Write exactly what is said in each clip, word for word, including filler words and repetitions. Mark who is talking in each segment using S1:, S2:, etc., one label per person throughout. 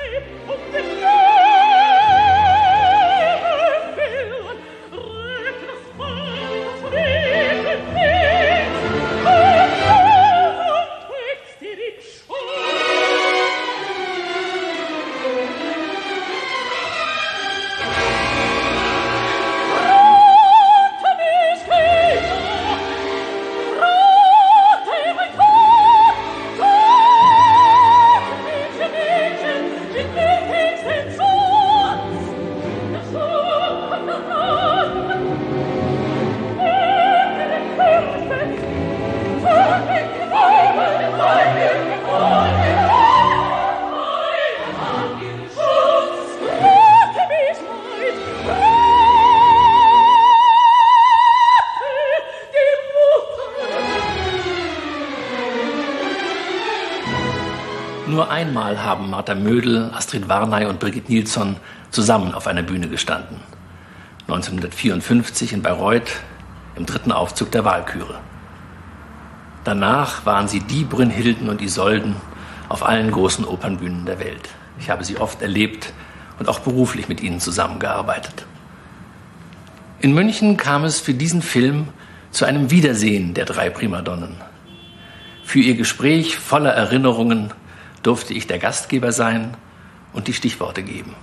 S1: Nur einmal haben Martha Mödl, Astrid Varnay und Birgit Nilsson zusammen auf einer Bühne gestanden. neunzehnhundertvierundfünfzig in Bayreuth im dritten Aufzug der Walküre. Danach waren sie die Brünnhilden und Isolden auf allen großen Opernbühnen der Welt. Ich habe sie oft erlebt und auch beruflich mit ihnen zusammengearbeitet. In München kam es für diesen Film zu einem Wiedersehen der drei Primadonnen. Für ihr Gespräch voller Erinnerungen durfte ich der Gastgeber sein und die Stichworte geben.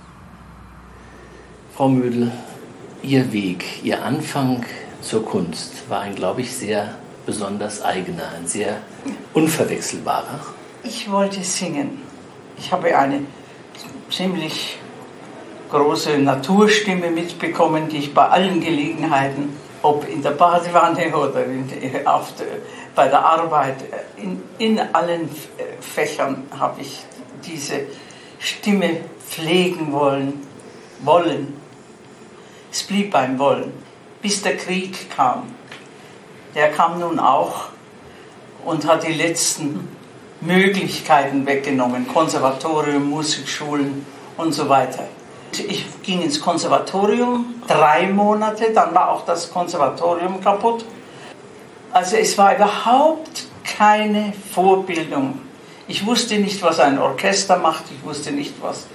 S1: Frau Mödl, Ihr Weg, Ihr Anfang zur Kunst war ein, glaube ich, sehr besonders eigener, ein sehr unverwechselbarer.
S2: Ich wollte singen. Ich habe eine ziemlich große Naturstimme mitbekommen, die ich bei allen Gelegenheiten, ob in der Badewanne oder in, auf der, bei der Arbeit, in, in allen Fächern habe ich diese Stimme pflegen wollen, wollen. Es blieb beim Wollen, bis der Krieg kam. Der kam nun auch und hat die letzten Möglichkeiten weggenommen, Konservatorium, Musikschulen und so weiter. Ich ging ins Konservatorium, drei Monate, dann war auch das Konservatorium kaputt. Also es war überhaupt keine Vorbildung. Ich wusste nicht, was ein Orchester macht, ich wusste nicht, was,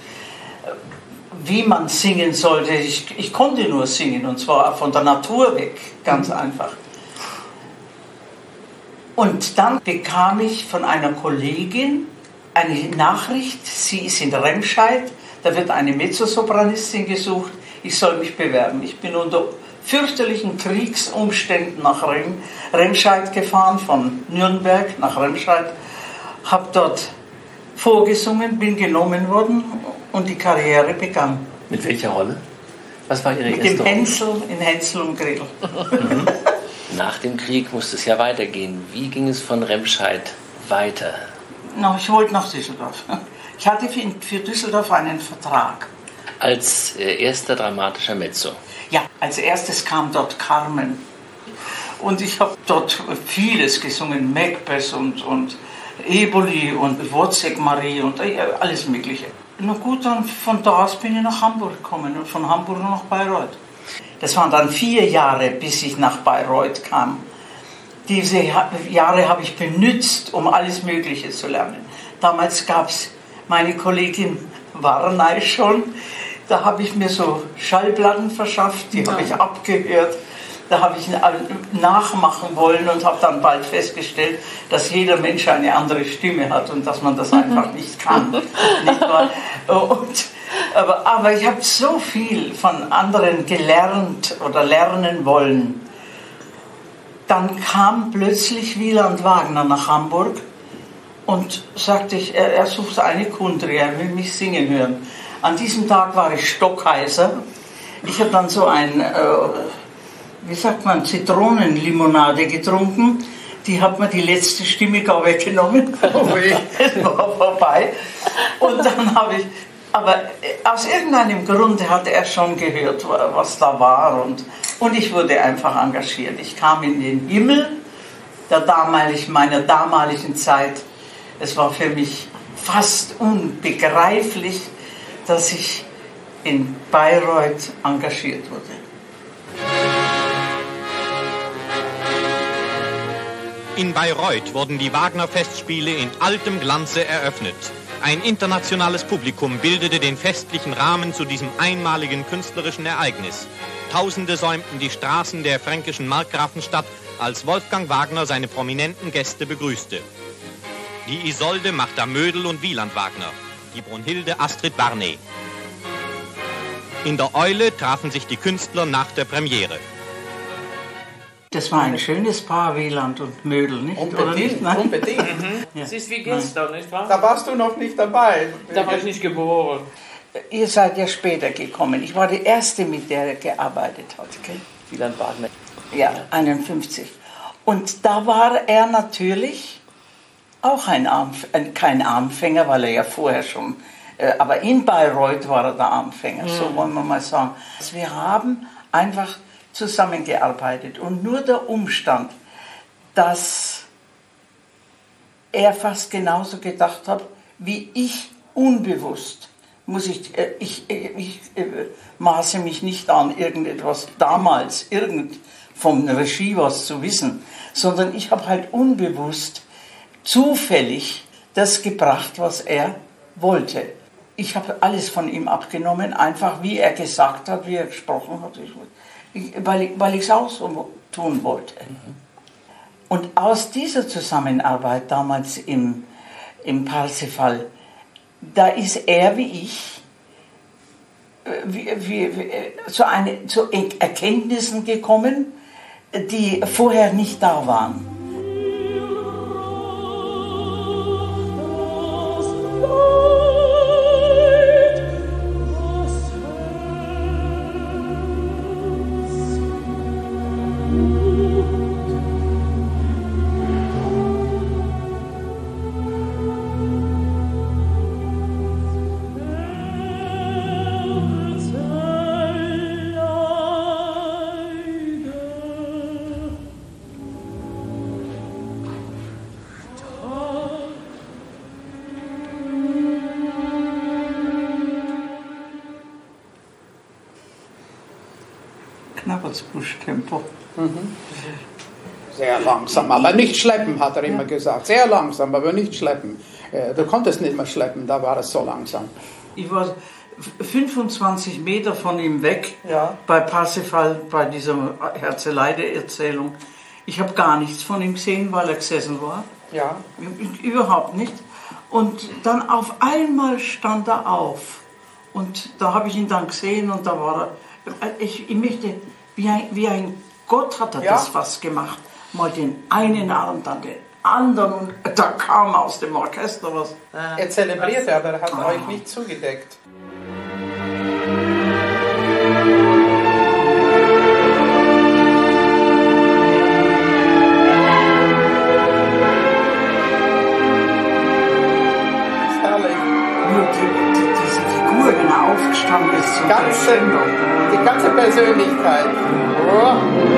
S2: wie man singen sollte. Ich, ich konnte nur singen, und zwar von der Natur weg, ganz einfach. Und dann bekam ich von einer Kollegin eine Nachricht, sie ist in Remscheid, da wird eine Mezzosopranistin gesucht, ich soll mich bewerben. Ich bin unter fürchterlichen Kriegsumständen nach Rem, Remscheid gefahren, von Nürnberg nach Remscheid, habe dort vorgesungen, bin genommen worden und die Karriere begann.
S1: Mit welcher Rolle? Was war Ihre
S2: Mit
S1: erste
S2: dem Hänsel in Hänsel und Gretel.
S1: Mhm. Nach dem Krieg musste es ja weitergehen. Wie ging es von Remscheid weiter?
S2: No, ich wollte nach Düsseldorf. Ich hatte für, für Düsseldorf einen Vertrag.
S1: Als äh, erster dramatischer Mezzo?
S2: Ja, als erstes kam dort Carmen. Und ich habe dort vieles gesungen, Macbeth und, und Eboli und Wozzeck Marie und äh, alles Mögliche. Na gut, dann von da aus bin ich nach Hamburg gekommen und von Hamburg nach Bayreuth. Das waren dann vier Jahre, bis ich nach Bayreuth kam. Diese Jahre habe ich benutzt, um alles Mögliche zu lernen. Damals gab es meine Kollegin Varnay schon. Da habe ich mir so Schallplatten verschafft, die habe ich abgehört. Da habe ich nachmachen wollen und habe dann bald festgestellt, dass jeder Mensch eine andere Stimme hat und dass man das einfach nicht kann. Nicht wahr? Und, aber, aber ich habe so viel von anderen gelernt oder lernen wollen. Dann kam plötzlich Wieland Wagner nach Hamburg und sagte, ich, er, er sucht eine Kundri, er will mich singen hören. An diesem Tag war ich stockheiser. Ich habe dann so ein, äh, wie sagt man, Zitronenlimonade getrunken. Die hat mir die letzte Stimme gar weggenommen. Es war vorbei. Und dann habe ich, aber aus irgendeinem Grund hatte er schon gehört, was da war. Und, und ich wurde einfach engagiert. Ich kam in den Himmel der damalig, meiner damaligen Zeit. Es war für mich fast unbegreiflich, dass ich in Bayreuth engagiert wurde.
S3: In Bayreuth wurden die Wagner-Festspiele in altem Glanze eröffnet. Ein internationales Publikum bildete den festlichen Rahmen zu diesem einmaligen künstlerischen Ereignis. Tausende säumten die Straßen der fränkischen Markgrafenstadt, als Wolfgang Wagner seine prominenten Gäste begrüßte. Die Isolde Martha Mödl und Wieland Wagner, die Brunhilde Astrid Varnay. In der Eule trafen sich die Künstler nach der Premiere.
S2: Das war ein schönes Paar, Wieland und Mödl, nicht?
S4: Unbedingt,
S2: oder nicht? Nein?
S4: unbedingt.
S5: Mhm.
S2: Ja.
S5: Es ist wie gestern, nicht wahr?
S4: Da warst du noch nicht dabei.
S5: Da war ich nicht geboren.
S2: Ihr seid ja später gekommen. Ich war die Erste, mit der er gearbeitet hat. Gell?
S5: Wieland Wagner.
S2: Ja, einundfünfzig. Und da war er natürlich auch ein Armf ein, kein Armfänger, weil er ja vorher schon, äh, aber in Bayreuth war er der Armfänger, mhm. so wollen wir mal sagen. Wir haben einfach zusammengearbeitet und nur der Umstand, dass er fast genauso gedacht hat, wie ich unbewusst, muss ich, äh, ich, äh, ich äh, maße mich nicht an, irgendetwas damals, irgend vom Regie was zu wissen, sondern ich habe halt unbewusst, zufällig das gebracht, was er wollte. Ich habe alles von ihm abgenommen, einfach wie er gesagt hat, wie er gesprochen hat, ich, ich, weil ich weil ich es auch so tun wollte. Mhm. Und aus dieser Zusammenarbeit damals im, im Parsifal, da ist er wie ich wie, wie, wie, zu, eine, zu Erkenntnissen gekommen, die vorher nicht da waren. Tempo.
S4: Mhm. Sehr langsam, aber nicht schleppen, hat er immer gesagt. Sehr langsam, aber nicht schleppen. Du konntest nicht mehr schleppen, da war es so langsam.
S2: Ich war fünfundzwanzig Meter von ihm weg,
S4: ja.
S2: bei Parsifal, bei dieser Herzeleide-Erzählung. Ich habe gar nichts von ihm gesehen, weil er gesessen war.
S4: Ja.
S2: Überhaupt nicht. Und dann auf einmal stand er auf. Und da habe ich ihn dann gesehen und da war er. Ich, ich möchte. Wie ein, wie ein Gott hat er ja. das fast gemacht. Mal den einen Arm, dann den anderen. Und da kam aus dem Orchester was.
S4: Er zelebrierte, aber er hat ah. euch nicht zugedeckt.
S2: Das ist herrlich. Nur die, die, diese Figur, wenn er aufgestanden ist. Zum
S4: ganze, die ganze Persönlichkeit. Oh.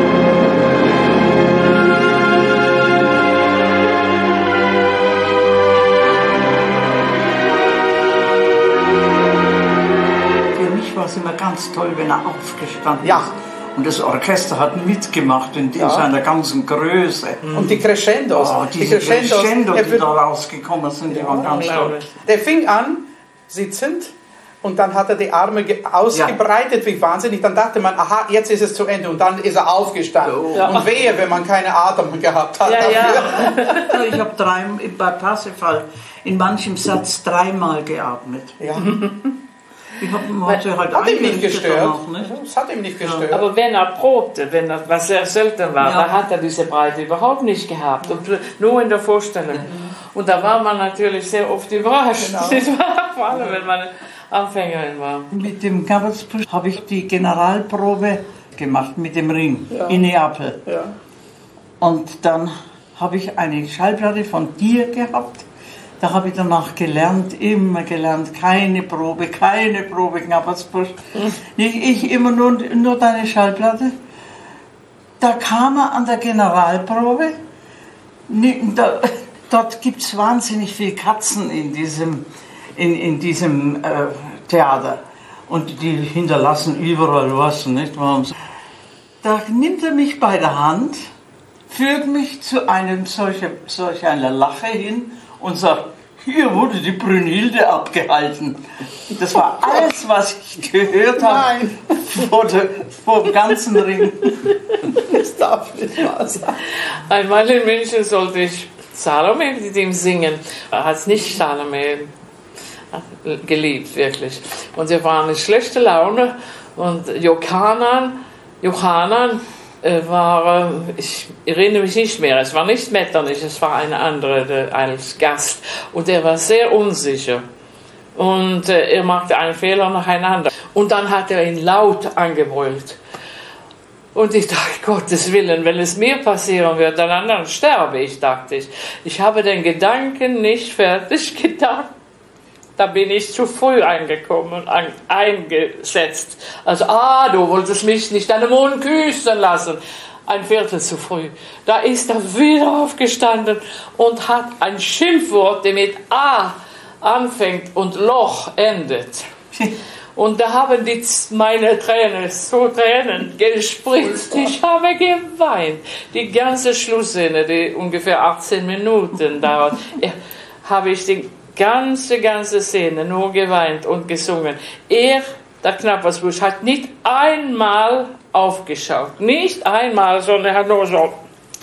S2: Für mich war es immer ganz toll, wenn er aufgestanden
S4: ja.
S2: ist. Und das Orchester hat mitgemacht in, ja. in seiner ganzen Größe.
S4: Und die Crescendos.
S2: Oh,
S4: die Crescendos,
S2: Crescendo, die da rausgekommen sind, die ja, waren ganz toll.
S4: Der fing an, sitzend, und dann hat er die Arme ausgebreitet, ja. wie wahnsinnig. Dann dachte man, aha, jetzt ist es zu Ende. Und dann ist er aufgestanden. Ja. Und wehe, wenn man keine Atem gehabt hat.
S2: Ja, ja. Ich habe drei, bei Parsifal in manchem Satz dreimal geatmet.
S4: Ja.
S2: Ich hab, hatte halt
S4: hat ihm nicht gestört.
S2: Noch, ne?
S4: Das hat ihm nicht gestört.
S5: Ja. Aber wenn er probte, wenn er, was sehr selten war, ja. da hat er diese Breite überhaupt nicht gehabt. Und nur in der Vorstellung. Ja. Und da war man natürlich sehr oft überrascht. Genau. Vor allem, wenn man Anfängerin war.
S2: Mit dem Konversation habe ich die Generalprobe gemacht mit dem Ring ja. in Neapel.
S4: Ja.
S2: Und dann habe ich eine Schallplatte von dir gehabt. Da habe ich danach gelernt, immer gelernt, keine Probe, keine Probe, Knappersbusch. Mhm. Ich, ich immer nur, nur deine Schallplatte. Da kam er an der Generalprobe. Da, dort gibt es wahnsinnig viele Katzen in diesem, in, in diesem äh, Theater. Und die hinterlassen überall was, nicht wahr? Da nimmt er mich bei der Hand, führt mich zu einem solche, solch einer Lache hin und sagt, hier wurde die Brünnhilde abgehalten. Das war alles, was ich gehört habe vor, der, vor dem ganzen Ring.
S4: Das darf nicht wahr sein.
S5: Einmal in München sollte ich Salome mit ihm singen. Er hat es nicht Salome geliebt, wirklich. Und sie waren in schlechter Laune. Und Johanan, Johanan äh, war, ich erinnere mich nicht mehr, es war nicht Metternich, es war eine andere der, als Gast. Und er war sehr unsicher. Und äh, er machte einen Fehler nacheinander. Und dann hat er ihn laut angebrüllt. Und ich dachte, Gottes Willen, wenn es mir passieren wird, dann, dann sterbe ich, dachte ich. Ich habe den Gedanken nicht fertig gedacht. Da bin ich zu früh eingekommen, ein, eingesetzt. Also, ah, du wolltest mich nicht deinen Mund küssen lassen. Ein Viertel zu früh. Da ist er wieder aufgestanden und hat ein Schimpfwort, das mit A anfängt und Loch endet. Und da haben die, meine Tränen, so Tränen gespritzt. Ich habe geweint. Die ganze Schlussszene, die ungefähr achtzehn Minuten dauert, habe ich die ganze, ganze Szene nur geweint und gesungen. Er, der Knappersbusch, hat nicht einmal aufgeschaut. Nicht einmal, sondern er hat nur so.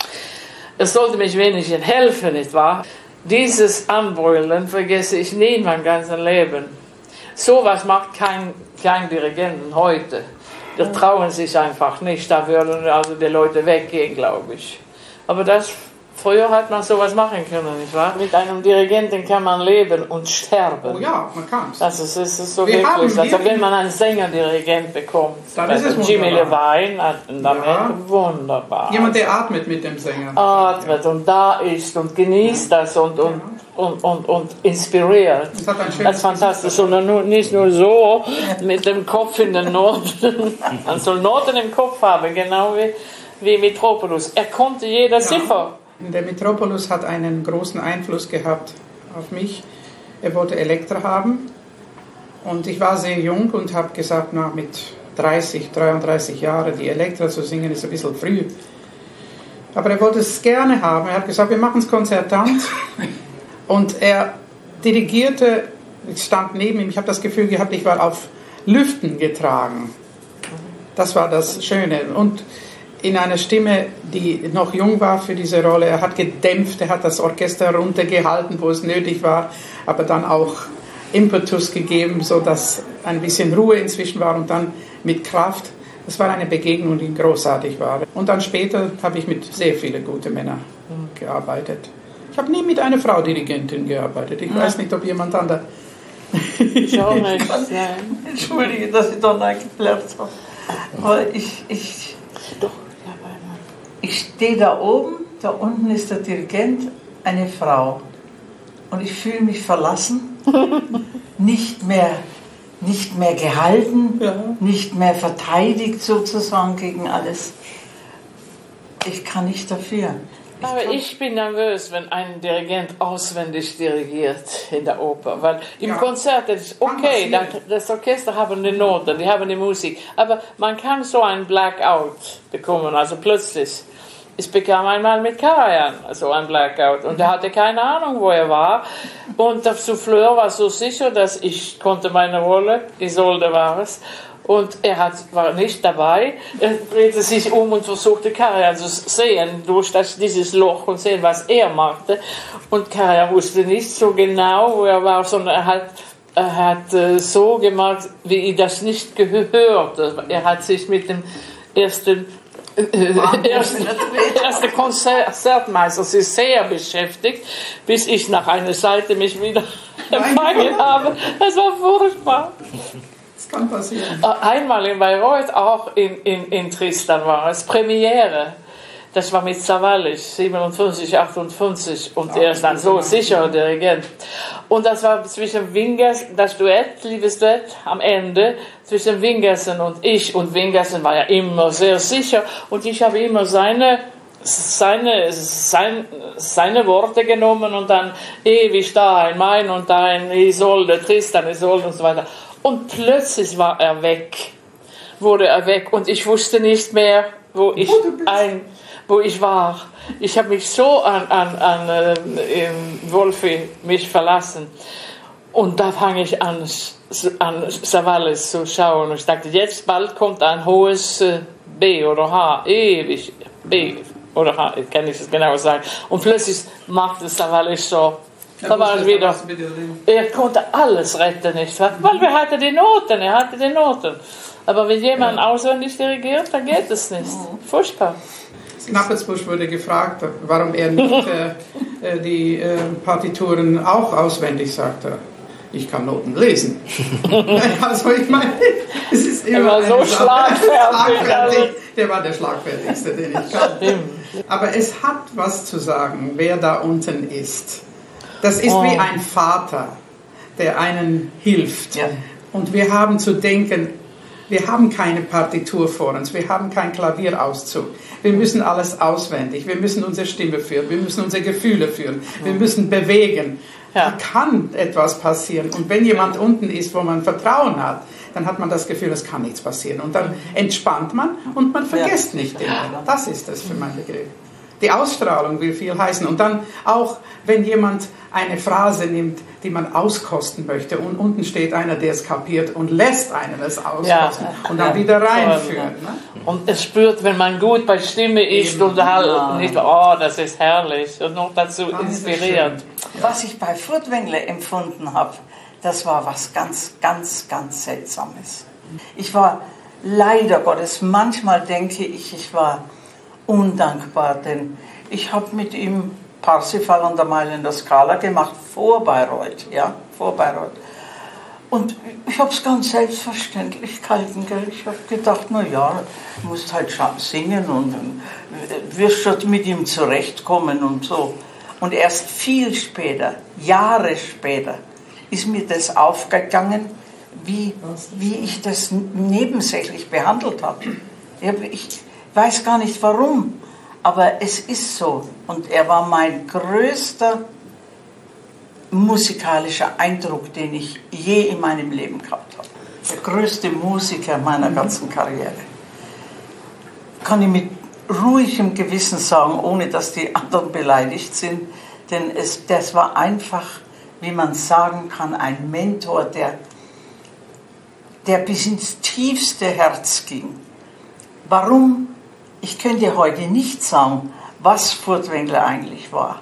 S5: Es sollte mich wenigstens helfen, nicht wahr? Dieses Anbrüllen vergesse ich nie in meinem ganzen Leben. Sowas macht kein, kein Dirigenten heute. Die trauen sich einfach nicht. Da würden also die Leute weggehen, glaube ich. Aber das, früher hat man sowas machen können, nicht wahr? Mit einem Dirigenten kann man leben und sterben.
S4: Oh ja, man kann es.
S5: Das ist, das ist so wir wirklich. Also wenn man einen Sängerdirigent bekommt,
S4: dann ist es
S5: Jimmy Levine hat damit ja. Wunderbar.
S4: Jemand, der atmet mit dem Sänger.
S5: Atmet ja. Und da ist und genießt das und, und ja. Und, und, und inspiriert. Das, hat ein das ist fantastisch. Und nicht nur so mit dem Kopf in den Noten. Man soll Noten im Kopf haben, genau wie, wie Metropolis. Er konnte jede ja. Ziffer.
S4: Der Metropolis hat einen großen Einfluss gehabt auf mich. Er wollte Elektra haben. Und ich war sehr jung und habe gesagt, na, mit dreißig, dreiunddreißig Jahren die Elektra zu singen ist ein bisschen früh. Aber er wollte es gerne haben. Er hat gesagt, wir machen es konzertant. Und er dirigierte, ich stand neben ihm, ich habe das Gefühl gehabt, ich war auf Lüften getragen. Das war das Schöne. Und in einer Stimme, die noch jung war für diese Rolle, er hat gedämpft, er hat das Orchester runtergehalten, wo es nötig war, aber dann auch Impetus gegeben, sodass ein bisschen Ruhe inzwischen war und dann mit Kraft. Das war eine Begegnung, die großartig war. Und dann später habe ich mit sehr vielen guten Männern gearbeitet. Ich habe nie mit einer Frau Dirigentin gearbeitet. Ich weiß nicht, ob jemand anderes.
S5: Ich auch nicht.
S2: Entschuldige, dass ich da gelernt habe. Aber ich, ich,
S5: Doch,
S2: ich stehe da oben, da unten ist der Dirigent, eine Frau. Und ich fühle mich verlassen, nicht mehr, nicht mehr gehalten, ja. nicht mehr verteidigt sozusagen gegen alles. Ich kann nicht dafür. Ich
S5: Aber ich bin nervös, wenn ein Dirigent auswendig dirigiert in der Oper, weil im ja. Konzert ist okay, das Orchester haben die Noten, die haben die Musik, aber man kann so ein Blackout bekommen, also plötzlich. Ich bekam einmal mit Karajan so ein Blackout und er hatte keine Ahnung, wo er war und der Souffleur war so sicher, dass ich konnte meine Rolle, Isolde war es. Und er hat, war nicht dabei. Er drehte sich um und versuchte Karajan zu sehen durch das, dieses Loch und sehen, was er machte. Und Karajan wusste nicht so genau, wo er war, sondern er hat, er hat äh, so gemacht, wie ich das nicht gehört. Er hat sich mit dem ersten, äh, ersten, ersten Konzertmeister sich sehr beschäftigt, bis ich nach einer Seite mich wieder empfangen habe. Es war furchtbar.
S4: Kann passieren.
S5: Einmal in Bayreuth, auch in, in, in Tristan war es Premiere. Das war mit Savalich, siebenundfünfzig, achtundfünfzig. Und er ist dann so sicher Dirigent. Und das war zwischen Wingersen, das Duett, liebes Duett, am Ende, zwischen Wingersen und ich. Und Wingersen war ja immer sehr sicher. Und ich habe immer seine, seine, sein, seine Worte genommen und dann ewig da ein Mein und ein Isolde, Tristan, Isolde und so weiter. Und plötzlich war er weg, wurde er weg und ich wusste nicht mehr, wo ich ein, wo ich war. Ich habe mich so an, an, an äh, Wolfi mich verlassen. Und da fange ich an, an Savalis zu schauen. Und ich dachte, jetzt bald kommt ein hohes äh, B oder H, ewig B oder H, kann ich es genau sagen. Und plötzlich machte Savalis so. Da war es wieder. Er konnte alles retten, nicht wahr? Weil wir hatten die Noten, er hatte die Noten. Aber wenn jemand ja. auswendig dirigiert, dann geht es nicht. Furchtbar.
S4: Knappelsbusch wurde gefragt, warum er nicht äh, die äh, Partituren auch auswendig sagte. Ich kann Noten lesen. Also ich meine, es ist immer
S5: er war so schlagfertig.
S4: schlagfertig. Der war der schlagfertigste, den ich kannte. Aber es hat was zu sagen, wer da unten ist. Das ist oh. wie ein Vater, der einen hilft. Ja. Und wir haben zu denken, wir haben keine Partitur vor uns, wir haben keinen Klavierauszug. Wir müssen alles auswendig, wir müssen unsere Stimme führen, wir müssen unsere Gefühle führen, wir müssen bewegen. Ja. Da kann etwas passieren. Und wenn jemand unten ist, wo man Vertrauen hat, dann hat man das Gefühl, es kann nichts passieren. Und dann entspannt man und man vergisst ja. nicht immer. Das ist das für meinen Begriff. Die Ausstrahlung will viel heißen. Und dann auch, wenn jemand eine Phrase nimmt, die man auskosten möchte und unten steht einer, der es kapiert und lässt einen es auskosten ja. und dann ja. wieder reinführen. Ne?
S5: Und es spürt, wenn man gut bei Stimme ist Eben. und halt ja. nicht, oh, das ist herrlich und noch dazu oh, inspiriert.
S2: Was ich bei Furtwängler empfunden habe, das war was ganz, ganz, ganz Seltsames. Ich war leider Gottes, manchmal denke ich, ich war undankbar, denn ich habe mit ihm Parsifal an der Mailänder Skala gemacht, vor Bayreuth, ja, vor Bayreuth. Und ich habe es ganz selbstverständlich gehalten, gell? Ich habe gedacht, na ja, du musst halt singen und wirst schon mit ihm zurechtkommen und so. Und erst viel später, Jahre später, ist mir das aufgegangen, wie, wie ich das nebensächlich behandelt habe. Ich weiß gar nicht warum. Aber es ist so. Und er war mein größter musikalischer Eindruck, den ich je in meinem Leben gehabt habe. Der größte Musiker meiner ganzen Karriere. Kann ich mit ruhigem Gewissen sagen, ohne dass die anderen beleidigt sind. Denn es, das war einfach, wie man sagen kann, ein Mentor, der, der bis ins tiefste Herz ging. Warum? Ich könnte heute nicht sagen, was Furtwängler eigentlich war.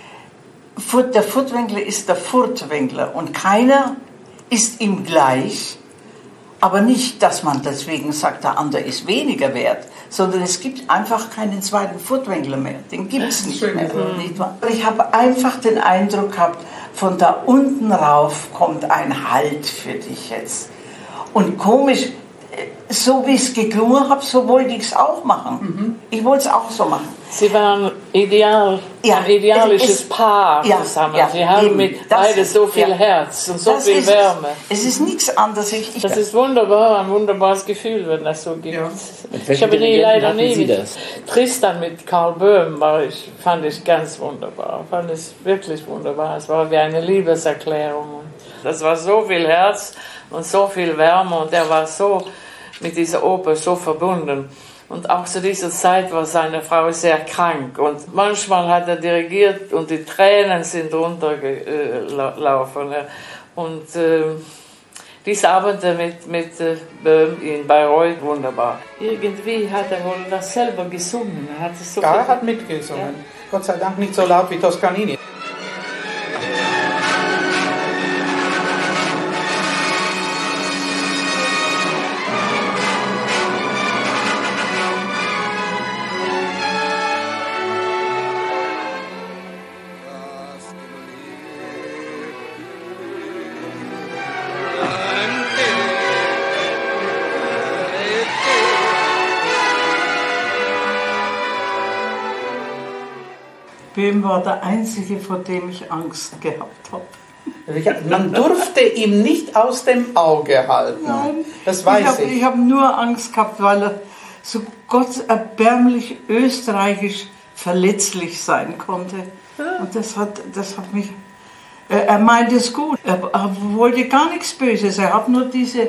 S2: Der Furtwängler ist der Furtwängler und keiner ist ihm gleich, aber nicht, dass man deswegen sagt, der andere ist weniger wert, sondern es gibt einfach keinen zweiten Furtwängler mehr. Den gibt es nicht mehr. Nicht wahr? Ich habe einfach den Eindruck gehabt, von da unten rauf kommt ein Halt für dich jetzt. Und komisch, so wie ich es geklungen habe, so wollte ich es auch machen. Mhm. Ich wollte es auch so machen.
S5: Sie waren ideal, ja, ein idealisches ist, Paar ja, zusammen. Ja, Sie haben eben, mit beide so viel ja, Herz und so viel Wärme.
S2: Es. es ist nichts anderes. Ich, ich
S5: das ist wunderbar, ein wunderbares Gefühl, wenn das so gibt. Ja. Ich habe nie, leider nie mit Tristan mit Karl Böhm, war ich, fand ich ganz wunderbar. Fand ich wirklich wunderbar. Es war wie eine Liebeserklärung. Das war so viel Herz und so viel Wärme und er war so mit dieser Oper so verbunden. Und auch zu dieser Zeit war seine Frau sehr krank. Und manchmal hat er dirigiert und die Tränen sind runtergelaufen. Und äh, diese Abende mit, mit äh, Böhm in Bayreuth, wunderbar. Irgendwie hat er wohl das selber gesungen. Er hat, es so
S4: ja, er hat mitgesungen. Ja. Gott sei Dank nicht so laut wie Toscanini.
S2: Böhm war der Einzige, vor dem ich Angst gehabt habe.
S4: Man durfte ihm nicht aus dem Auge halten. Nein, das weiß ich. Hab,
S2: ich ich habe nur Angst gehabt, weil er so gotterbärmlich österreichisch verletzlich sein konnte. Und das hat, das hat mich... Er meinte es gut. Er, er wollte gar nichts Böses. Er hat nur diese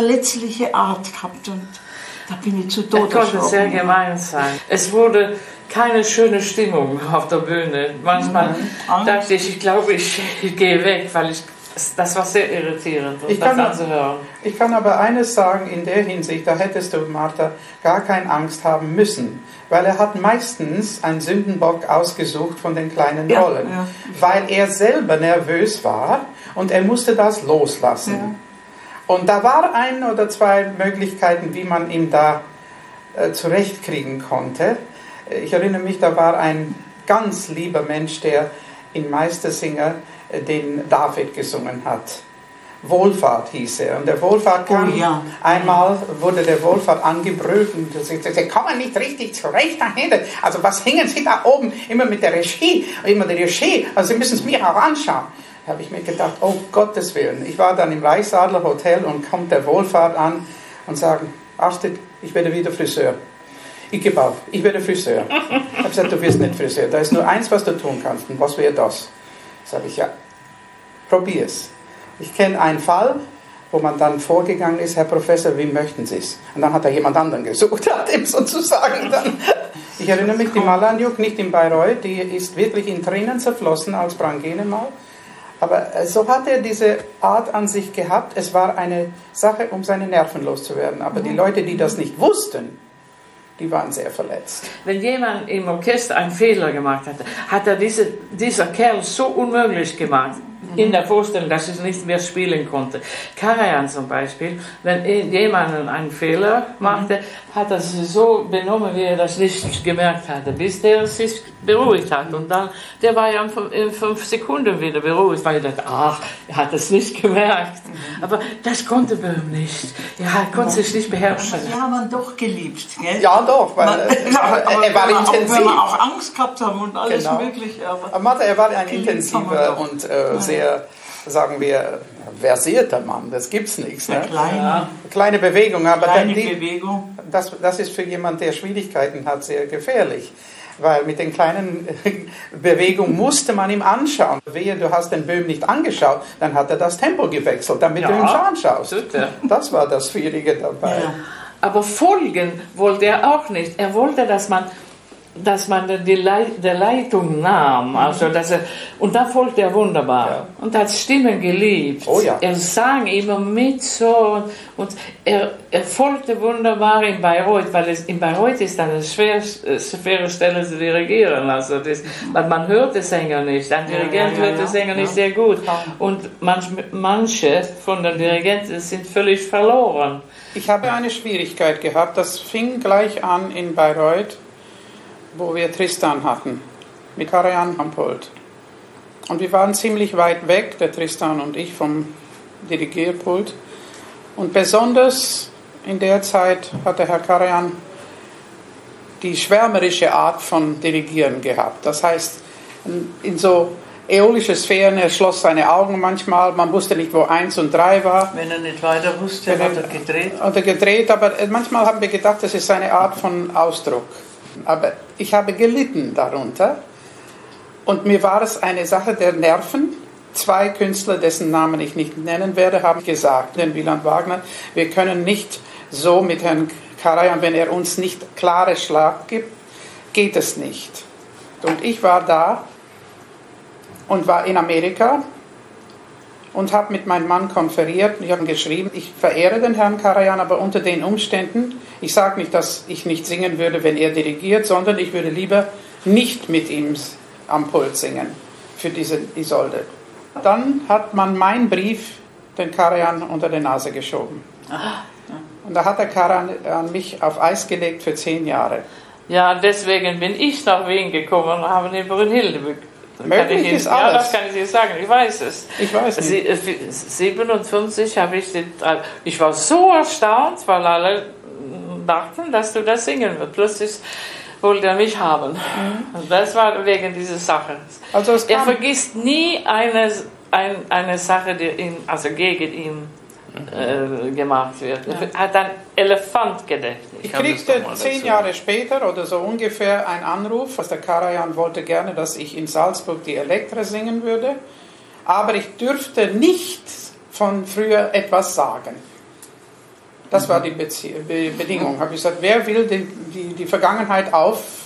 S2: verletzliche Art gehabt. Und da bin ich zu Tode
S5: erschrocken. Er konnte sehr gemein sein. Es wurde keine schöne Stimmung auf der Bühne. Manchmal mhm. dachte ich, ich glaube, ich, ich gehe weg, weil ich, das war sehr irritierend,
S4: ich
S5: das
S4: kann,
S5: anzuhören.
S4: Ich kann aber eines sagen, in der Hinsicht, da hättest du, Martha, gar keine Angst haben müssen. Weil er hat meistens einen Sündenbock ausgesucht von den kleinen
S2: ja,
S4: Rollen.
S2: Ja.
S4: Weil er selber nervös war und er musste das loslassen. Ja. Und da war ein oder zwei Möglichkeiten, wie man ihn da äh, zurechtkriegen konnte. Ich erinnere mich, da war ein ganz lieber Mensch, der in Meistersinger äh, den David gesungen hat. Wohlfahrt hieß er. Und der Wohlfahrt kam, oh, ja. einmal wurde der Wohlfahrt angebrüllt und sie kommen nicht richtig zurecht dahinter. Also was hängen Sie da oben immer mit der Regie, immer die Regie, also Sie müssen es mir auch anschauen. Da habe ich mir gedacht, oh Gottes Willen. Ich war dann im Reichsadler Hotel und kommt der Wohlfahrt an und sagt, Astrid, ich werde wieder Friseur. Ich gebe auf, ich werde Friseur. Ich habe gesagt, du wirst nicht Friseur. Da ist nur eins, was du tun kannst. Und was wäre das? Sage ich, ja, probier's. Ich kenne einen Fall, wo man dann vorgegangen ist, Herr Professor, wie möchten Sie es? Und dann hat er jemand anderen gesucht, hat ihm sozusagen dann. Ich erinnere mich, die Malanjuk, nicht in Bayreuth, die ist wirklich in Tränen zerflossen als Brangene mal. Aber so hat er diese Art an sich gehabt. Es war eine Sache, um seine Nerven loszuwerden. Aber die Leute, die das nicht wussten, die waren sehr verletzt.
S5: Wenn jemand im Orchester einen Fehler gemacht hat, hat er diese, dieser Kerl so unmöglich gemacht, in der Vorstellung, dass ich nicht mehr spielen konnte. Karajan zum Beispiel, wenn jemand einen Fehler machte, hat er sich so benommen, wie er das nicht gemerkt hatte, bis der sich beruhigt hat. Und dann, der war ja in fünf Sekunden wieder beruhigt, weil er dachte, ach, er hat es nicht gemerkt. Aber das konnte Böhm nicht. Er konnte sich nicht beherrschen.
S2: Sie haben ihn doch geliebt, gell?
S4: Ja, doch, weil man, er, er war intensiv.
S2: Auch, wenn wir auch Angst gehabt haben und alles genau. Mögliche. Aber,
S4: aber Martha, er war ein intensiver und äh, sehr, sagen wir, versierter Mann. Das gibt's nichts. Ne?
S2: Kleine, ja.
S4: Kleine Bewegung. Aber
S2: kleine
S4: dann die,
S2: Bewegung.
S4: Das, das ist für jemanden, der Schwierigkeiten hat, sehr gefährlich. Weil mit den kleinen Bewegungen musste man ihm anschauen. Wehe, du hast den Böhm nicht angeschaut, dann hat er das Tempo gewechselt, damit ja, du ihm anschaust. Bitte. Das war das Schwierige dabei. Ja.
S5: Aber folgen wollte er auch nicht. Er wollte, dass man, dass man die Leit, der Leitung nahm. Also, dass er, und da folgte er wunderbar. Ja. Und hat Stimmen geliebt.
S4: Oh, ja.
S5: Er sang immer mit so. Und er, er folgte wunderbar in Bayreuth, weil es, in Bayreuth ist eine schwer, schwere Stelle zu dirigieren. Also das, weil man hört den Sänger nicht. Ein Dirigent ja, ja, ja, hört den Sänger ja. nicht sehr gut. Und manch, manche von den Dirigenten sind völlig verloren.
S4: Ich habe eine Schwierigkeit gehabt. Das fing gleich an in Bayreuth, wo wir Tristan hatten, mit Karajan am Pult. Und wir waren ziemlich weit weg, der Tristan und ich, vom Dirigierpult. Und besonders in der Zeit hat der Herr Karajan die schwärmerische Art von Dirigieren gehabt. Das heißt, in so äolische Sphären, er schloss seine Augen manchmal, man wusste nicht, wo eins und drei war.
S2: Wenn er nicht weiter wusste, hat er gedreht.
S4: Hat er gedreht, aber manchmal haben wir gedacht, das ist seine Art von Ausdruck. Aber ich habe gelitten darunter und mir war es eine Sache der Nerven. Zwei Künstler, dessen Namen ich nicht nennen werde, haben gesagt, den Wieland Wagner, wir können nicht so mit Herrn Karajan, wenn er uns nicht klare Schlag gibt, geht es nicht. Und ich war da und war in Amerika und habe mit meinem Mann konferiert. Ich habe geschrieben, ich verehre den Herrn Karajan, aber unter den Umständen, ich sage nicht, dass ich nicht singen würde, wenn er dirigiert, sondern ich würde lieber nicht mit ihm am Pult singen für diese Isolde. Dann hat man meinen Brief den Karajan unter die Nase geschoben. Und da hat der Karajan mich auf Eis gelegt für zehn Jahre.
S5: Ja, deswegen bin ich nach Wien gekommen und habe in Brünnhilde bekommen.
S4: Möglich ist alles.
S5: Ja, das kann ich dir sagen, ich weiß es.
S4: Ich weiß nicht.
S5: siebenundfünfzig habe ich die, ich war so erstaunt, weil alle dachten, dass du das singen wirst. Plötzlich wollte er mich haben. Mhm. Und das war wegen dieser Sache. Also es er vergisst nie eine, ein, eine Sache, die ihn, also gegen ihn äh, gemacht wird. Er ja. hat ein Elefantgedächtnis.
S4: Ich kriegte zehn Jahre später oder so ungefähr einen Anruf, dass der Karajan wollte gerne, dass ich in Salzburg die Elektra singen würde, aber ich dürfte nicht von früher etwas sagen. Das war die Bezie- Be- Bedingung. Habe ich gesagt, wer will die, die, die Vergangenheit auf,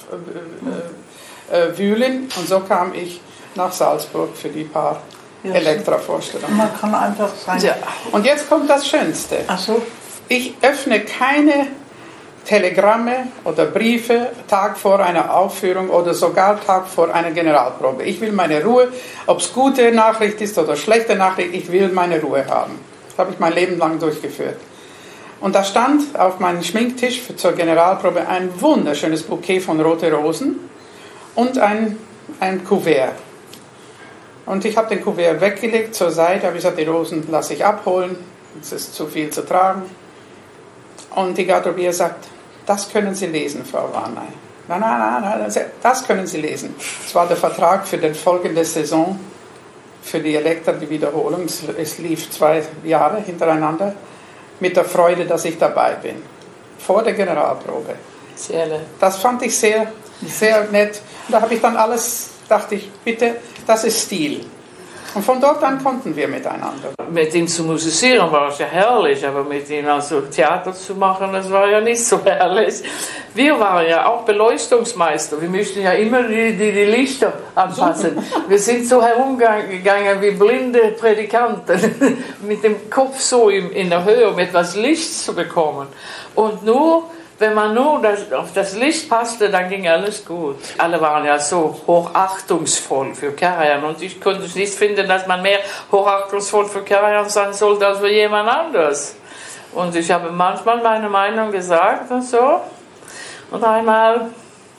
S4: äh, äh, wühlen. Und so kam ich nach Salzburg für die paar ja, Elektra-Vorstellungen.
S2: Man kann einfach sein.
S4: Ja. Und jetzt kommt das Schönste.
S2: Ach so.
S4: Ich öffne keine Telegramme oder Briefe Tag vor einer Aufführung oder sogar Tag vor einer Generalprobe. Ich will meine Ruhe, ob es gute Nachricht ist oder schlechte Nachricht, ich will meine Ruhe haben. Das habe ich mein Leben lang durchgeführt. Und da stand auf meinem Schminktisch für, zur Generalprobe ein wunderschönes Bouquet von roten Rosen und ein, ein Kuvert. Und ich habe den Kuvert weggelegt zur Seite, habe gesagt, die Rosen lasse ich abholen, es ist zu viel zu tragen. Und die Garderobier sagt, das können Sie lesen, Frau Varnay. Nein, nein, nein, nein, das können Sie lesen. Es war der Vertrag für die folgende Saison, für die Elektra, die Wiederholung. Es lief zwei Jahre hintereinander, mit der Freude, dass ich dabei bin. Vor der Generalprobe.
S5: Sehr nett.
S4: Das fand ich sehr, sehr nett. Und da habe ich dann alles, dachte ich, bitte, das ist Stil. Und von dort an konnten wir miteinander.
S5: Mit ihm zu musizieren war es ja herrlich, aber mit ihm also Theater zu machen, das war ja nicht so herrlich. Wir waren ja auch Beleuchtungsmeister, wir mussten ja immer die, die, die Lichter anpassen. Wir sind so herumgegangen wie blinde Predikanten, mit dem Kopf so in, in der Höhe, um etwas Licht zu bekommen. Und nur wenn man nur das, auf das Licht passte, dann ging alles gut. Alle waren ja so hochachtungsvoll für Karajan und ich konnte nicht finden, dass man mehr hochachtungsvoll für Karajan sein sollte als für jemand anderes. Und ich habe manchmal meine Meinung gesagt und so. Und einmal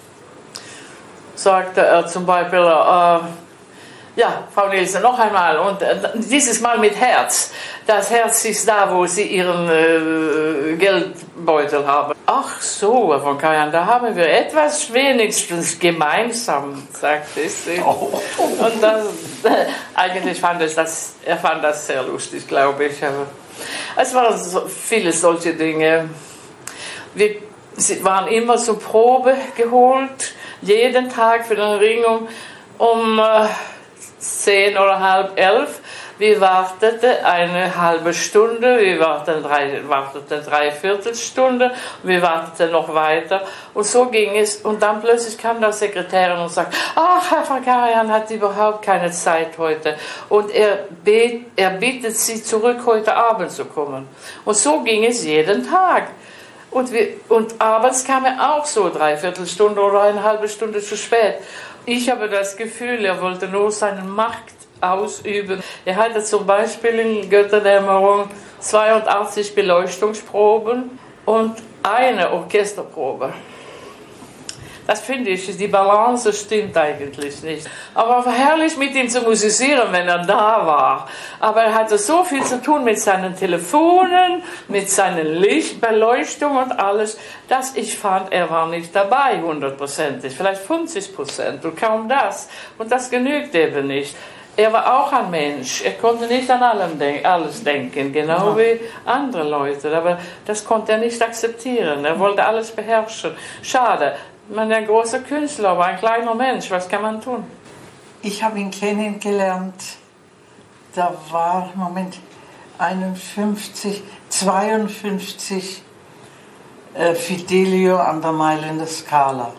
S5: sagte er zum Beispiel, äh, ja, Frau Nilsson, noch einmal, und äh, dieses Mal mit Herz. Das Herz ist da, wo Sie Ihren äh, Geldbeutel haben. Ach so, von Karajan, da haben wir etwas wenigstens gemeinsam, sagte sie. Oh. Und das, äh, eigentlich fand ich das, er fand das sehr lustig, glaube ich. Aber es waren so viele solche Dinge. Wir waren immer zur Probe geholt, jeden Tag für den Ring um, um äh, zehn oder halb elf. Wir warteten eine halbe Stunde, wir warteten drei, warteten drei Viertelstunde, wir warteten noch weiter und so ging es. Und dann plötzlich kam der Sekretärin und sagte, ach, Herr Karajan hat überhaupt keine Zeit heute und er, bet, er bittet Sie zurück, heute Abend zu kommen. Und so ging es jeden Tag. Und, wir, und abends kam er auch so drei Viertelstunde oder eine halbe Stunde zu spät. Ich habe das Gefühl, er wollte nur seine Macht ausüben. Er hatte zum Beispiel in Götterdämmerung zweiundachtzig Beleuchtungsproben und eine Orchesterprobe. Das finde ich, die Balance stimmt eigentlich nicht. Aber war herrlich mit ihm zu musizieren, wenn er da war. Aber er hatte so viel zu tun mit seinen Telefonen, mit seinen Lichtbeleuchtung und alles, dass ich fand, er war nicht dabei, hundertprozentig, vielleicht fünfzig Prozent und kaum das. Und das genügt eben nicht. Er war auch ein Mensch, er konnte nicht an allem denk- alles denken, genau wie andere Leute. Aber das konnte er nicht akzeptieren, er wollte alles beherrschen. Schade. Man ist ein großer Künstler, aber ein kleiner Mensch, was kann man tun?
S2: Ich habe ihn kennengelernt, da war, Moment, einundfünfzig, zweiundfünfzig äh, Fidelio an der Mailänder Scala.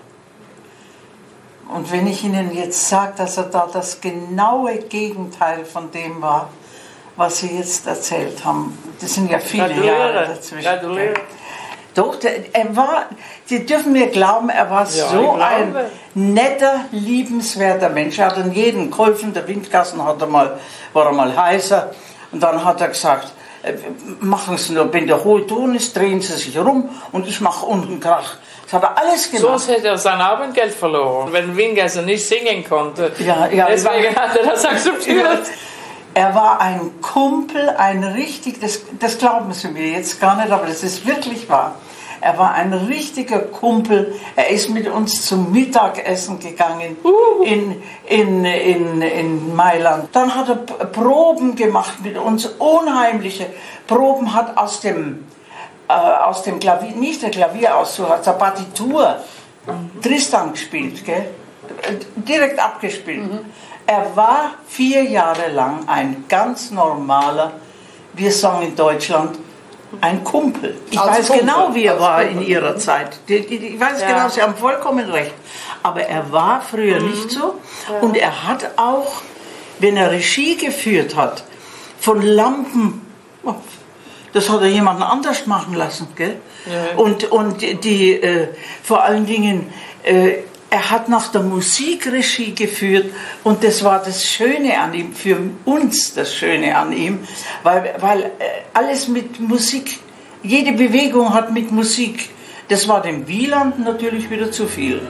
S2: Und wenn ich Ihnen jetzt sage, dass er da das genaue Gegenteil von dem war, was Sie jetzt erzählt haben, das sind ja viele
S5: Gratuliere.
S2: Jahre dazwischen.
S5: Gratuliere.
S2: Doch, der, er war, Sie dürfen mir glauben, er war ja, so ein netter, liebenswerter Mensch. Er hat an jedem geholfen, der Windgassen hat er mal, war er mal heißer. Und dann hat er gesagt, machen Sie nur, wenn der hohe Ton ist, drehen Sie sich rum und ich mache unten Krach. Das hat er alles gemacht.
S5: Sonst hätte er sein Abendgeld verloren, wenn Windgassen nicht singen konnte.
S2: Ja, ja,
S5: deswegen war, hat er das akzeptiert.
S2: Er war ein Kumpel, ein richtig, das, das glauben Sie mir jetzt gar nicht, aber das ist wirklich wahr. Er war ein richtiger Kumpel. Er ist mit uns zum Mittagessen gegangen uh. in, in, in, in Mailand. Dann hat er Proben gemacht mit uns, unheimliche Proben, hat aus dem, äh, aus dem Klavier, nicht der Klavierauszug, aus der Partitur mhm. Tristan gespielt, gell? Direkt abgespielt. Mhm. Er war vier Jahre lang ein ganz normaler, wir sagen in Deutschland, Ein Kumpel. Ich
S4: Als
S2: weiß
S4: Kumpel.
S2: genau, wie er
S4: Als
S2: war
S4: Kumpel.
S2: in ihrer Zeit. Die, die, ich weiß
S5: Ja.
S2: genau, Sie haben vollkommen recht. Aber er war früher
S5: Mhm.
S2: nicht so. Und er hat auch, wenn er Regie geführt hat, von Lampen, oh, das hat er jemanden anders machen lassen, gell?
S5: Ja.
S2: Und, und die, äh, vor allen Dingen, äh, er hat nach der Musik Regie geführt und das war das Schöne an ihm, für uns das Schöne an ihm, weil, weil äh, alles mit Musik, jede Bewegung hat mit Musik. Das war dem Wieland natürlich wieder zu viel.